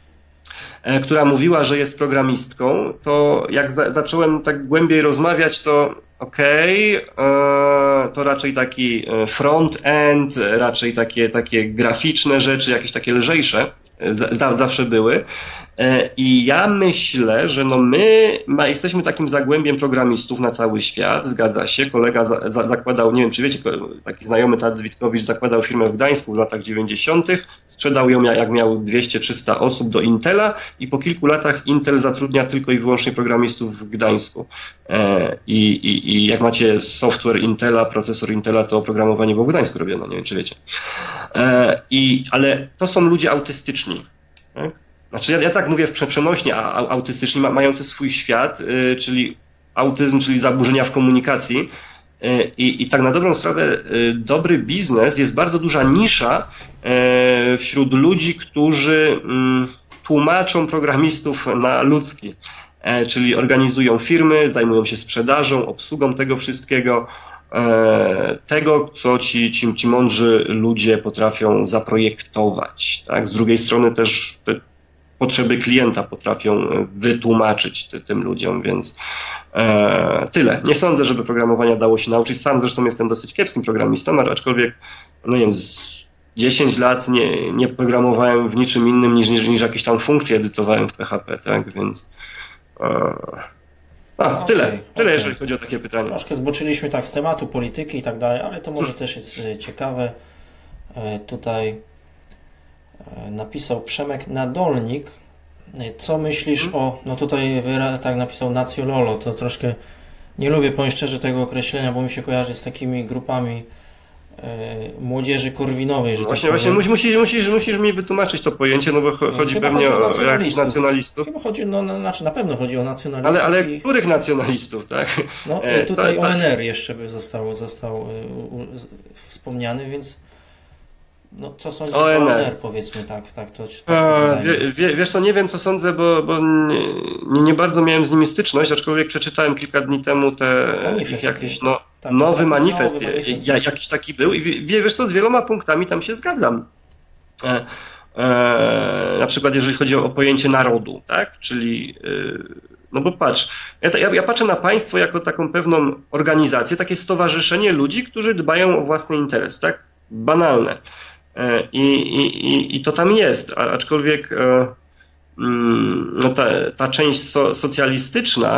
E, która mówiła, że jest programistką, to jak za, zacząłem tak głębiej rozmawiać, to okej, okay, to raczej taki front-end, raczej takie, takie graficzne rzeczy, jakieś takie lżejsze za, zawsze były. I ja myślę, że no my ma, jesteśmy takim zagłębiem programistów na cały świat, zgadza się. Kolega za, za, zakładał, nie wiem czy wiecie, taki znajomy Tadeusz Witkowicz zakładał firmę w Gdańsku w latach dziewięćdziesiątych, sprzedał ją jak miał dwieście trzysta osób do Intela i po kilku latach Intel zatrudnia tylko i wyłącznie programistów w Gdańsku. I, i, i jak macie software Intela, procesor Intela, to oprogramowanie w Gdańsku robiono, nie wiem czy wiecie. I, ale to są ludzie autystyczni. Tak? Znaczy ja, ja tak mówię przenośnie, a, a autystyczni ma, mający swój świat, y, czyli autyzm, czyli zaburzenia w komunikacji. Y, i, I tak na dobrą sprawę y, dobry biznes jest bardzo duża nisza y, wśród ludzi, którzy y, tłumaczą programistów na ludzki. Y, czyli organizują firmy, zajmują się sprzedażą, obsługą tego wszystkiego. Tego, co ci, ci, ci mądrzy ludzie potrafią zaprojektować. Tak? Z drugiej strony też te potrzeby klienta potrafią wytłumaczyć ty, tym ludziom, więc e, tyle. Nie sądzę, żeby programowania dało się nauczyć. Sam zresztą jestem dosyć kiepskim programistą, aczkolwiek no nie wiem, z dziesięć lat nie, nie programowałem w niczym innym niż, niż, niż jakieś tam funkcje edytowałem w P H P, tak? Więc e, A, Okay, tyle, tyle okay. jeżeli chodzi o takie pytanie. Troszkę zboczyliśmy tak z tematu polityki i tak dalej, ale to może też jest ciekawe. Tutaj napisał Przemek Nadolnik. Co myślisz hmm? o... No tutaj tak napisał Nacjololo, to troszkę nie lubię, powiem szczerze, tego określenia, bo mi się kojarzy z takimi grupami młodzieży korwinowej, że właśnie, tak właśnie musisz, musisz, musisz mi wytłumaczyć to pojęcie, no bo chodzi Chyba pewnie chodzi o o jakichś nacjonalistów. Chyba chodzi, no, no znaczy na pewno chodzi o nacjonalistów. Ale, ale i... których nacjonalistów, tak? No tutaj to, to... O N R jeszcze by został, został u, u, wspomniany, więc no co sądzisz o O N R, powiedzmy tak, tak to, tak to A, wie, wie, Wiesz co, nie wiem co sądzę, bo, bo nie, nie bardzo miałem z nimi styczność, aczkolwiek przeczytałem kilka dni temu te ich jakieś no, tak, nowy, tak, manifest, nowy manifest, ja, jakiś taki był i wie, wiesz co, z wieloma punktami tam się zgadzam. E, e, na przykład jeżeli chodzi o, o pojęcie narodu, tak, czyli e, no bo patrz, ja, ja, ja patrzę na państwo jako taką pewną organizację, takie stowarzyszenie ludzi, którzy dbają o własny interes, tak, banalne. I, i, i to tam jest, aczkolwiek no ta, ta część so, socjalistyczna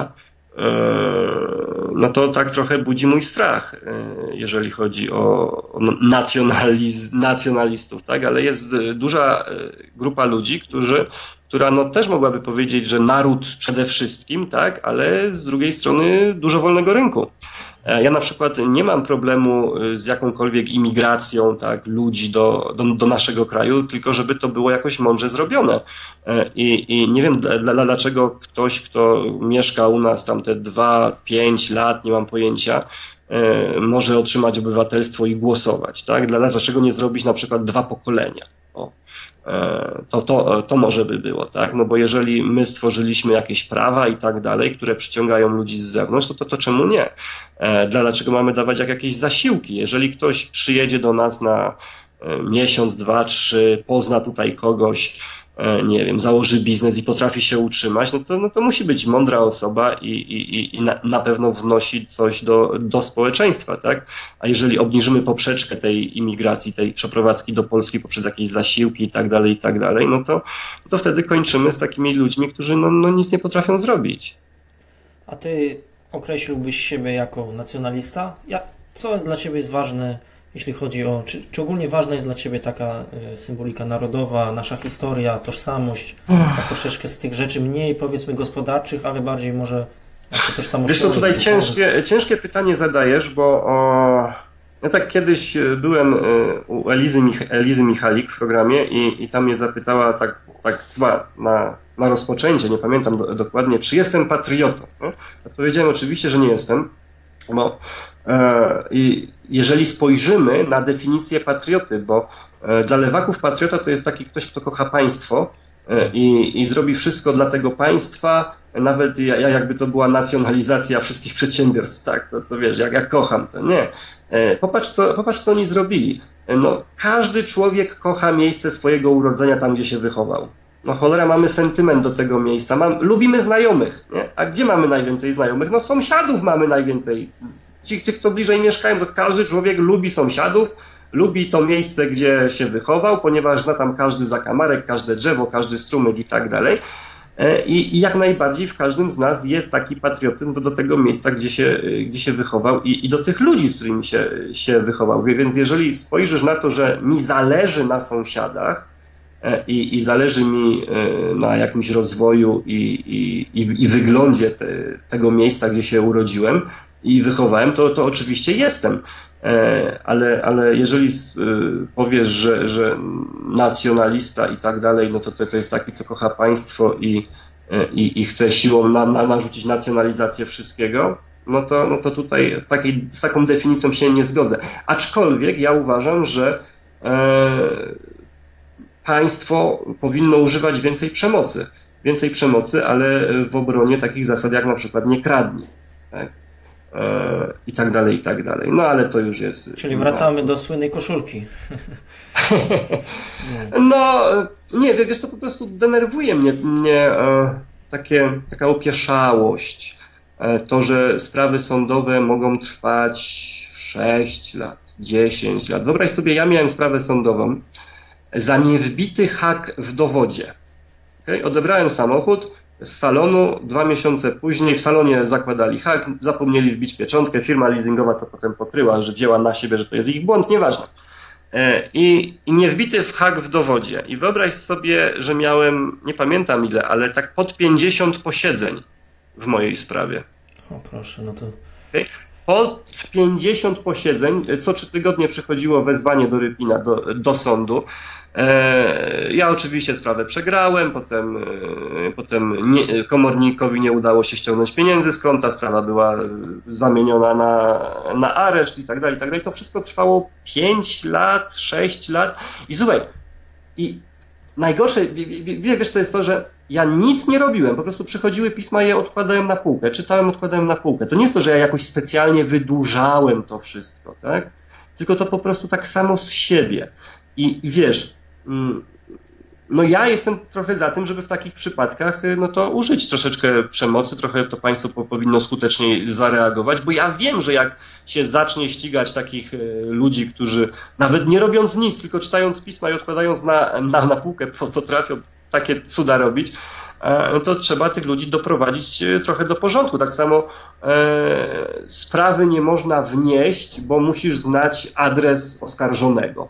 no to tak trochę budzi mój strach, jeżeli chodzi o nacjonaliz nacjonalistów, tak? Ale jest duża grupa ludzi, którzy, która no też mogłaby powiedzieć, że naród przede wszystkim, tak? Ale z drugiej strony dużo wolnego rynku. Ja na przykład nie mam problemu z jakąkolwiek imigracją, tak, ludzi do, do, do naszego kraju, tylko żeby to było jakoś mądrze zrobione. I, i nie wiem dla, dlaczego ktoś, kto mieszka u nas tam te dwa, pięć lat, nie mam pojęcia, może otrzymać obywatelstwo i głosować. Tak? Dlaczego nie zrobić na przykład dwa pokolenia? O. To, to, to może by było, tak? No bo jeżeli my stworzyliśmy jakieś prawa i tak dalej, które przyciągają ludzi z zewnątrz, to, to, to czemu nie? Dlaczego mamy dawać jak jakieś zasiłki? Jeżeli ktoś przyjedzie do nas na miesiąc, dwa, trzy, pozna tutaj kogoś, nie wiem, założy biznes i potrafi się utrzymać, no to, no to musi być mądra osoba i, i, i na, na pewno wnosi coś do, do społeczeństwa, tak? A jeżeli obniżymy poprzeczkę tej imigracji, tej przeprowadzki do Polski poprzez jakieś zasiłki i tak dalej, i tak dalej, no to, to wtedy kończymy z takimi ludźmi, którzy no, no nic nie potrafią zrobić. A ty określiłbyś siebie jako nacjonalista? Ja, co dla ciebie jest ważne, jeśli chodzi o, czy, czy ogólnie ważna jest dla ciebie taka y, symbolika narodowa, nasza historia, tożsamość, tak troszeczkę z tych rzeczy mniej powiedzmy gospodarczych, ale bardziej może tożsamościowych? Wiesz, to tutaj ciężkie, ciężkie pytanie zadajesz, bo o, ja tak kiedyś byłem u Elizy, Mich Elizy Michalik w programie i, i tam mnie zapytała tak, tak chyba na, na rozpoczęcie, nie pamiętam do, dokładnie, czy jestem patriotą. No? Odpowiedziałem oczywiście, że nie jestem, bo i jeżeli spojrzymy na definicję patrioty, bo dla lewaków patriota to jest taki ktoś, kto kocha państwo i, i zrobi wszystko dla tego państwa, nawet jakby to była nacjonalizacja wszystkich przedsiębiorstw, tak, to, to wiesz, jak ja kocham, to nie. Popatrz co, popatrz, co oni zrobili. No, każdy człowiek kocha miejsce swojego urodzenia tam, gdzie się wychował. No cholera, mamy sentyment do tego miejsca, Mam, lubimy znajomych, nie? A gdzie mamy najwięcej znajomych? No sąsiadów mamy najwięcej. Ci, tych, kto bliżej mieszkają, to każdy człowiek lubi sąsiadów, lubi to miejsce, gdzie się wychował, ponieważ zna tam każdy zakamarek, każde drzewo, każdy strumyk i tak dalej. I, I jak najbardziej w każdym z nas jest taki patriotyzm do, do tego miejsca, gdzie się, gdzie się wychował i, i do tych ludzi, z którymi się, się wychował. Więc jeżeli spojrzysz na to, że mi zależy na sąsiadach i, i zależy mi na jakimś rozwoju i, i, i, i wyglądzie te, tego miejsca, gdzie się urodziłem i wychowałem, to, to oczywiście jestem. Ale, ale jeżeli powiesz, że, że nacjonalista i tak dalej, no to, to to jest taki, co kocha państwo i, i, i chce siłą na, na, narzucić nacjonalizację wszystkiego, no to, no to tutaj takiej, z taką definicją się nie zgodzę. Aczkolwiek ja uważam, że e, państwo powinno używać więcej przemocy. Więcej przemocy, ale w obronie takich zasad jak na przykład nie kradnij. Tak? I tak dalej, i tak dalej. No ale to już jest... Czyli wracamy no. do słynnej koszulki. No, nie, wiesz, to po prostu denerwuje mnie, mnie e, takie, taka opieszałość. E, to, że sprawy sądowe mogą trwać sześć lat, dziesięć lat. Wyobraź sobie, ja miałem sprawę sądową za niewbity hak w dowodzie. Okay? Odebrałem samochód z salonu, dwa miesiące później w salonie zakładali hak, zapomnieli wbić pieczątkę, firma leasingowa to potem pokryła, że wzięła na siebie, że to jest ich błąd, nieważne. I, i niewbity w hak w dowodzie. I wyobraź sobie, że miałem, nie pamiętam ile, ale tak pod pięćdziesiąt posiedzeń w mojej sprawie. O proszę, no to... Okay? Pod pięćdziesiąt posiedzeń, co trzy tygodnie przychodziło wezwanie do Rypina, do, do sądu. E, ja oczywiście sprawę przegrałem, potem, e, potem nie, komornikowi nie udało się ściągnąć pieniędzy z konta, sprawa była zamieniona na, na areszt i tak dalej, i tak dalej. To wszystko trwało pięć lat, sześć lat i słuchaj, i najgorsze, wiesz, to jest to, że ja nic nie robiłem, po prostu przychodziły pisma, je odkładałem na półkę, czytałem, odkładałem na półkę. To nie jest to, że ja jakoś specjalnie wydłużałem to wszystko, tak? Tylko to po prostu tak samo z siebie. I, i wiesz, no ja jestem trochę za tym, żeby w takich przypadkach no to użyć troszeczkę przemocy, trochę to państwo po, powinno skuteczniej zareagować, bo ja wiem, że jak się zacznie ścigać takich ludzi, którzy nawet nie robiąc nic, tylko czytając pisma i odkładając na, na, na półkę, potrafią takie cuda robić, no to trzeba tych ludzi doprowadzić trochę do porządku. Tak samo e, sprawy nie można wnieść, bo musisz znać adres oskarżonego.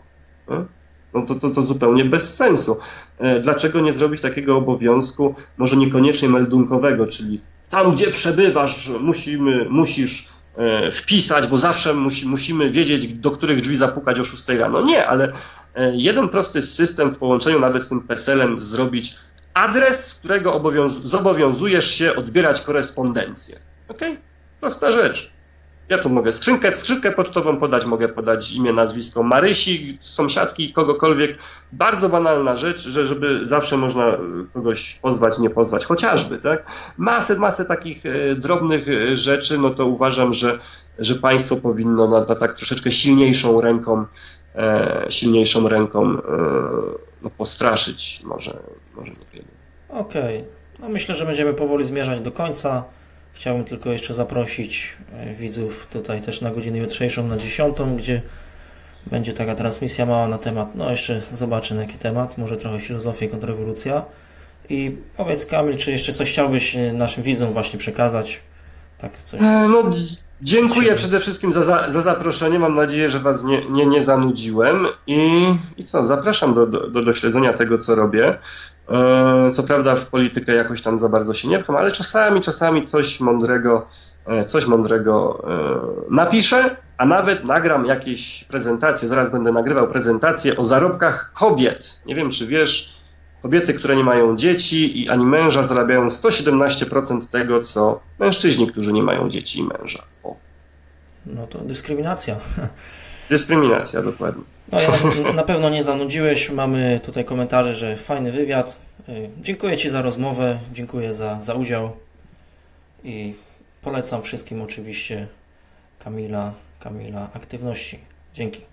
No to, to, to zupełnie bez sensu. E, dlaczego nie zrobić takiego obowiązku, może niekoniecznie meldunkowego, czyli tam, gdzie przebywasz, musimy, musisz e, wpisać, bo zawsze musi, musimy wiedzieć, do których drzwi zapukać o szóstej rano. Nie, ale e, jeden prosty system w połączeniu nawet z tym peselem zrobić adres, z którego obowiąz zobowiązujesz się odbierać korespondencję. Okej? Prosta rzecz. Ja tu mogę skrzynkę, skrzynkę pocztową podać, mogę podać imię, nazwisko Marysi, sąsiadki, kogokolwiek. Bardzo banalna rzecz, że żeby zawsze można kogoś pozwać, nie pozwać, chociażby, tak? Masę, masę takich e, drobnych e, rzeczy, no to uważam, że, że państwo powinno na, na tak troszeczkę silniejszą ręką, e, silniejszą ręką e, no, postraszyć, może, może niewiele. Okej, okay. No myślę, że będziemy powoli zmierzać do końca. Chciałbym tylko jeszcze zaprosić widzów tutaj też na godzinę jutrzejszą, na dziesiątą, gdzie będzie taka transmisja mała na temat, no jeszcze zobaczę na jaki temat, może trochę filozofia i kontrrewolucja. I powiedz, Kamil, czy jeszcze coś chciałbyś naszym widzom właśnie przekazać? Tak, coś. No, dziękuję przede wszystkim za, za, za zaproszenie. Mam nadzieję, że Was nie, nie, nie zanudziłem. I, i co, zapraszam do, do, do śledzenia tego, co robię. Co prawda w politykę jakoś tam za bardzo się nie pcham, ale czasami, czasami coś mądrego, coś mądrego napiszę, a nawet nagram jakieś prezentacje. Zaraz będę nagrywał prezentację o zarobkach kobiet. Nie wiem, czy wiesz, kobiety, które nie mają dzieci i ani męża, zarabiają sto siedemnaście procent tego, co mężczyźni, którzy nie mają dzieci i męża. O. No to dyskryminacja. Dyskryminacja, dokładnie. No ja na pewno nie zanudziłeś. Mamy tutaj komentarze, że fajny wywiad. Dziękuję Ci za rozmowę, dziękuję za, za udział i polecam wszystkim oczywiście Kamila, Kamila aktywności. Dzięki.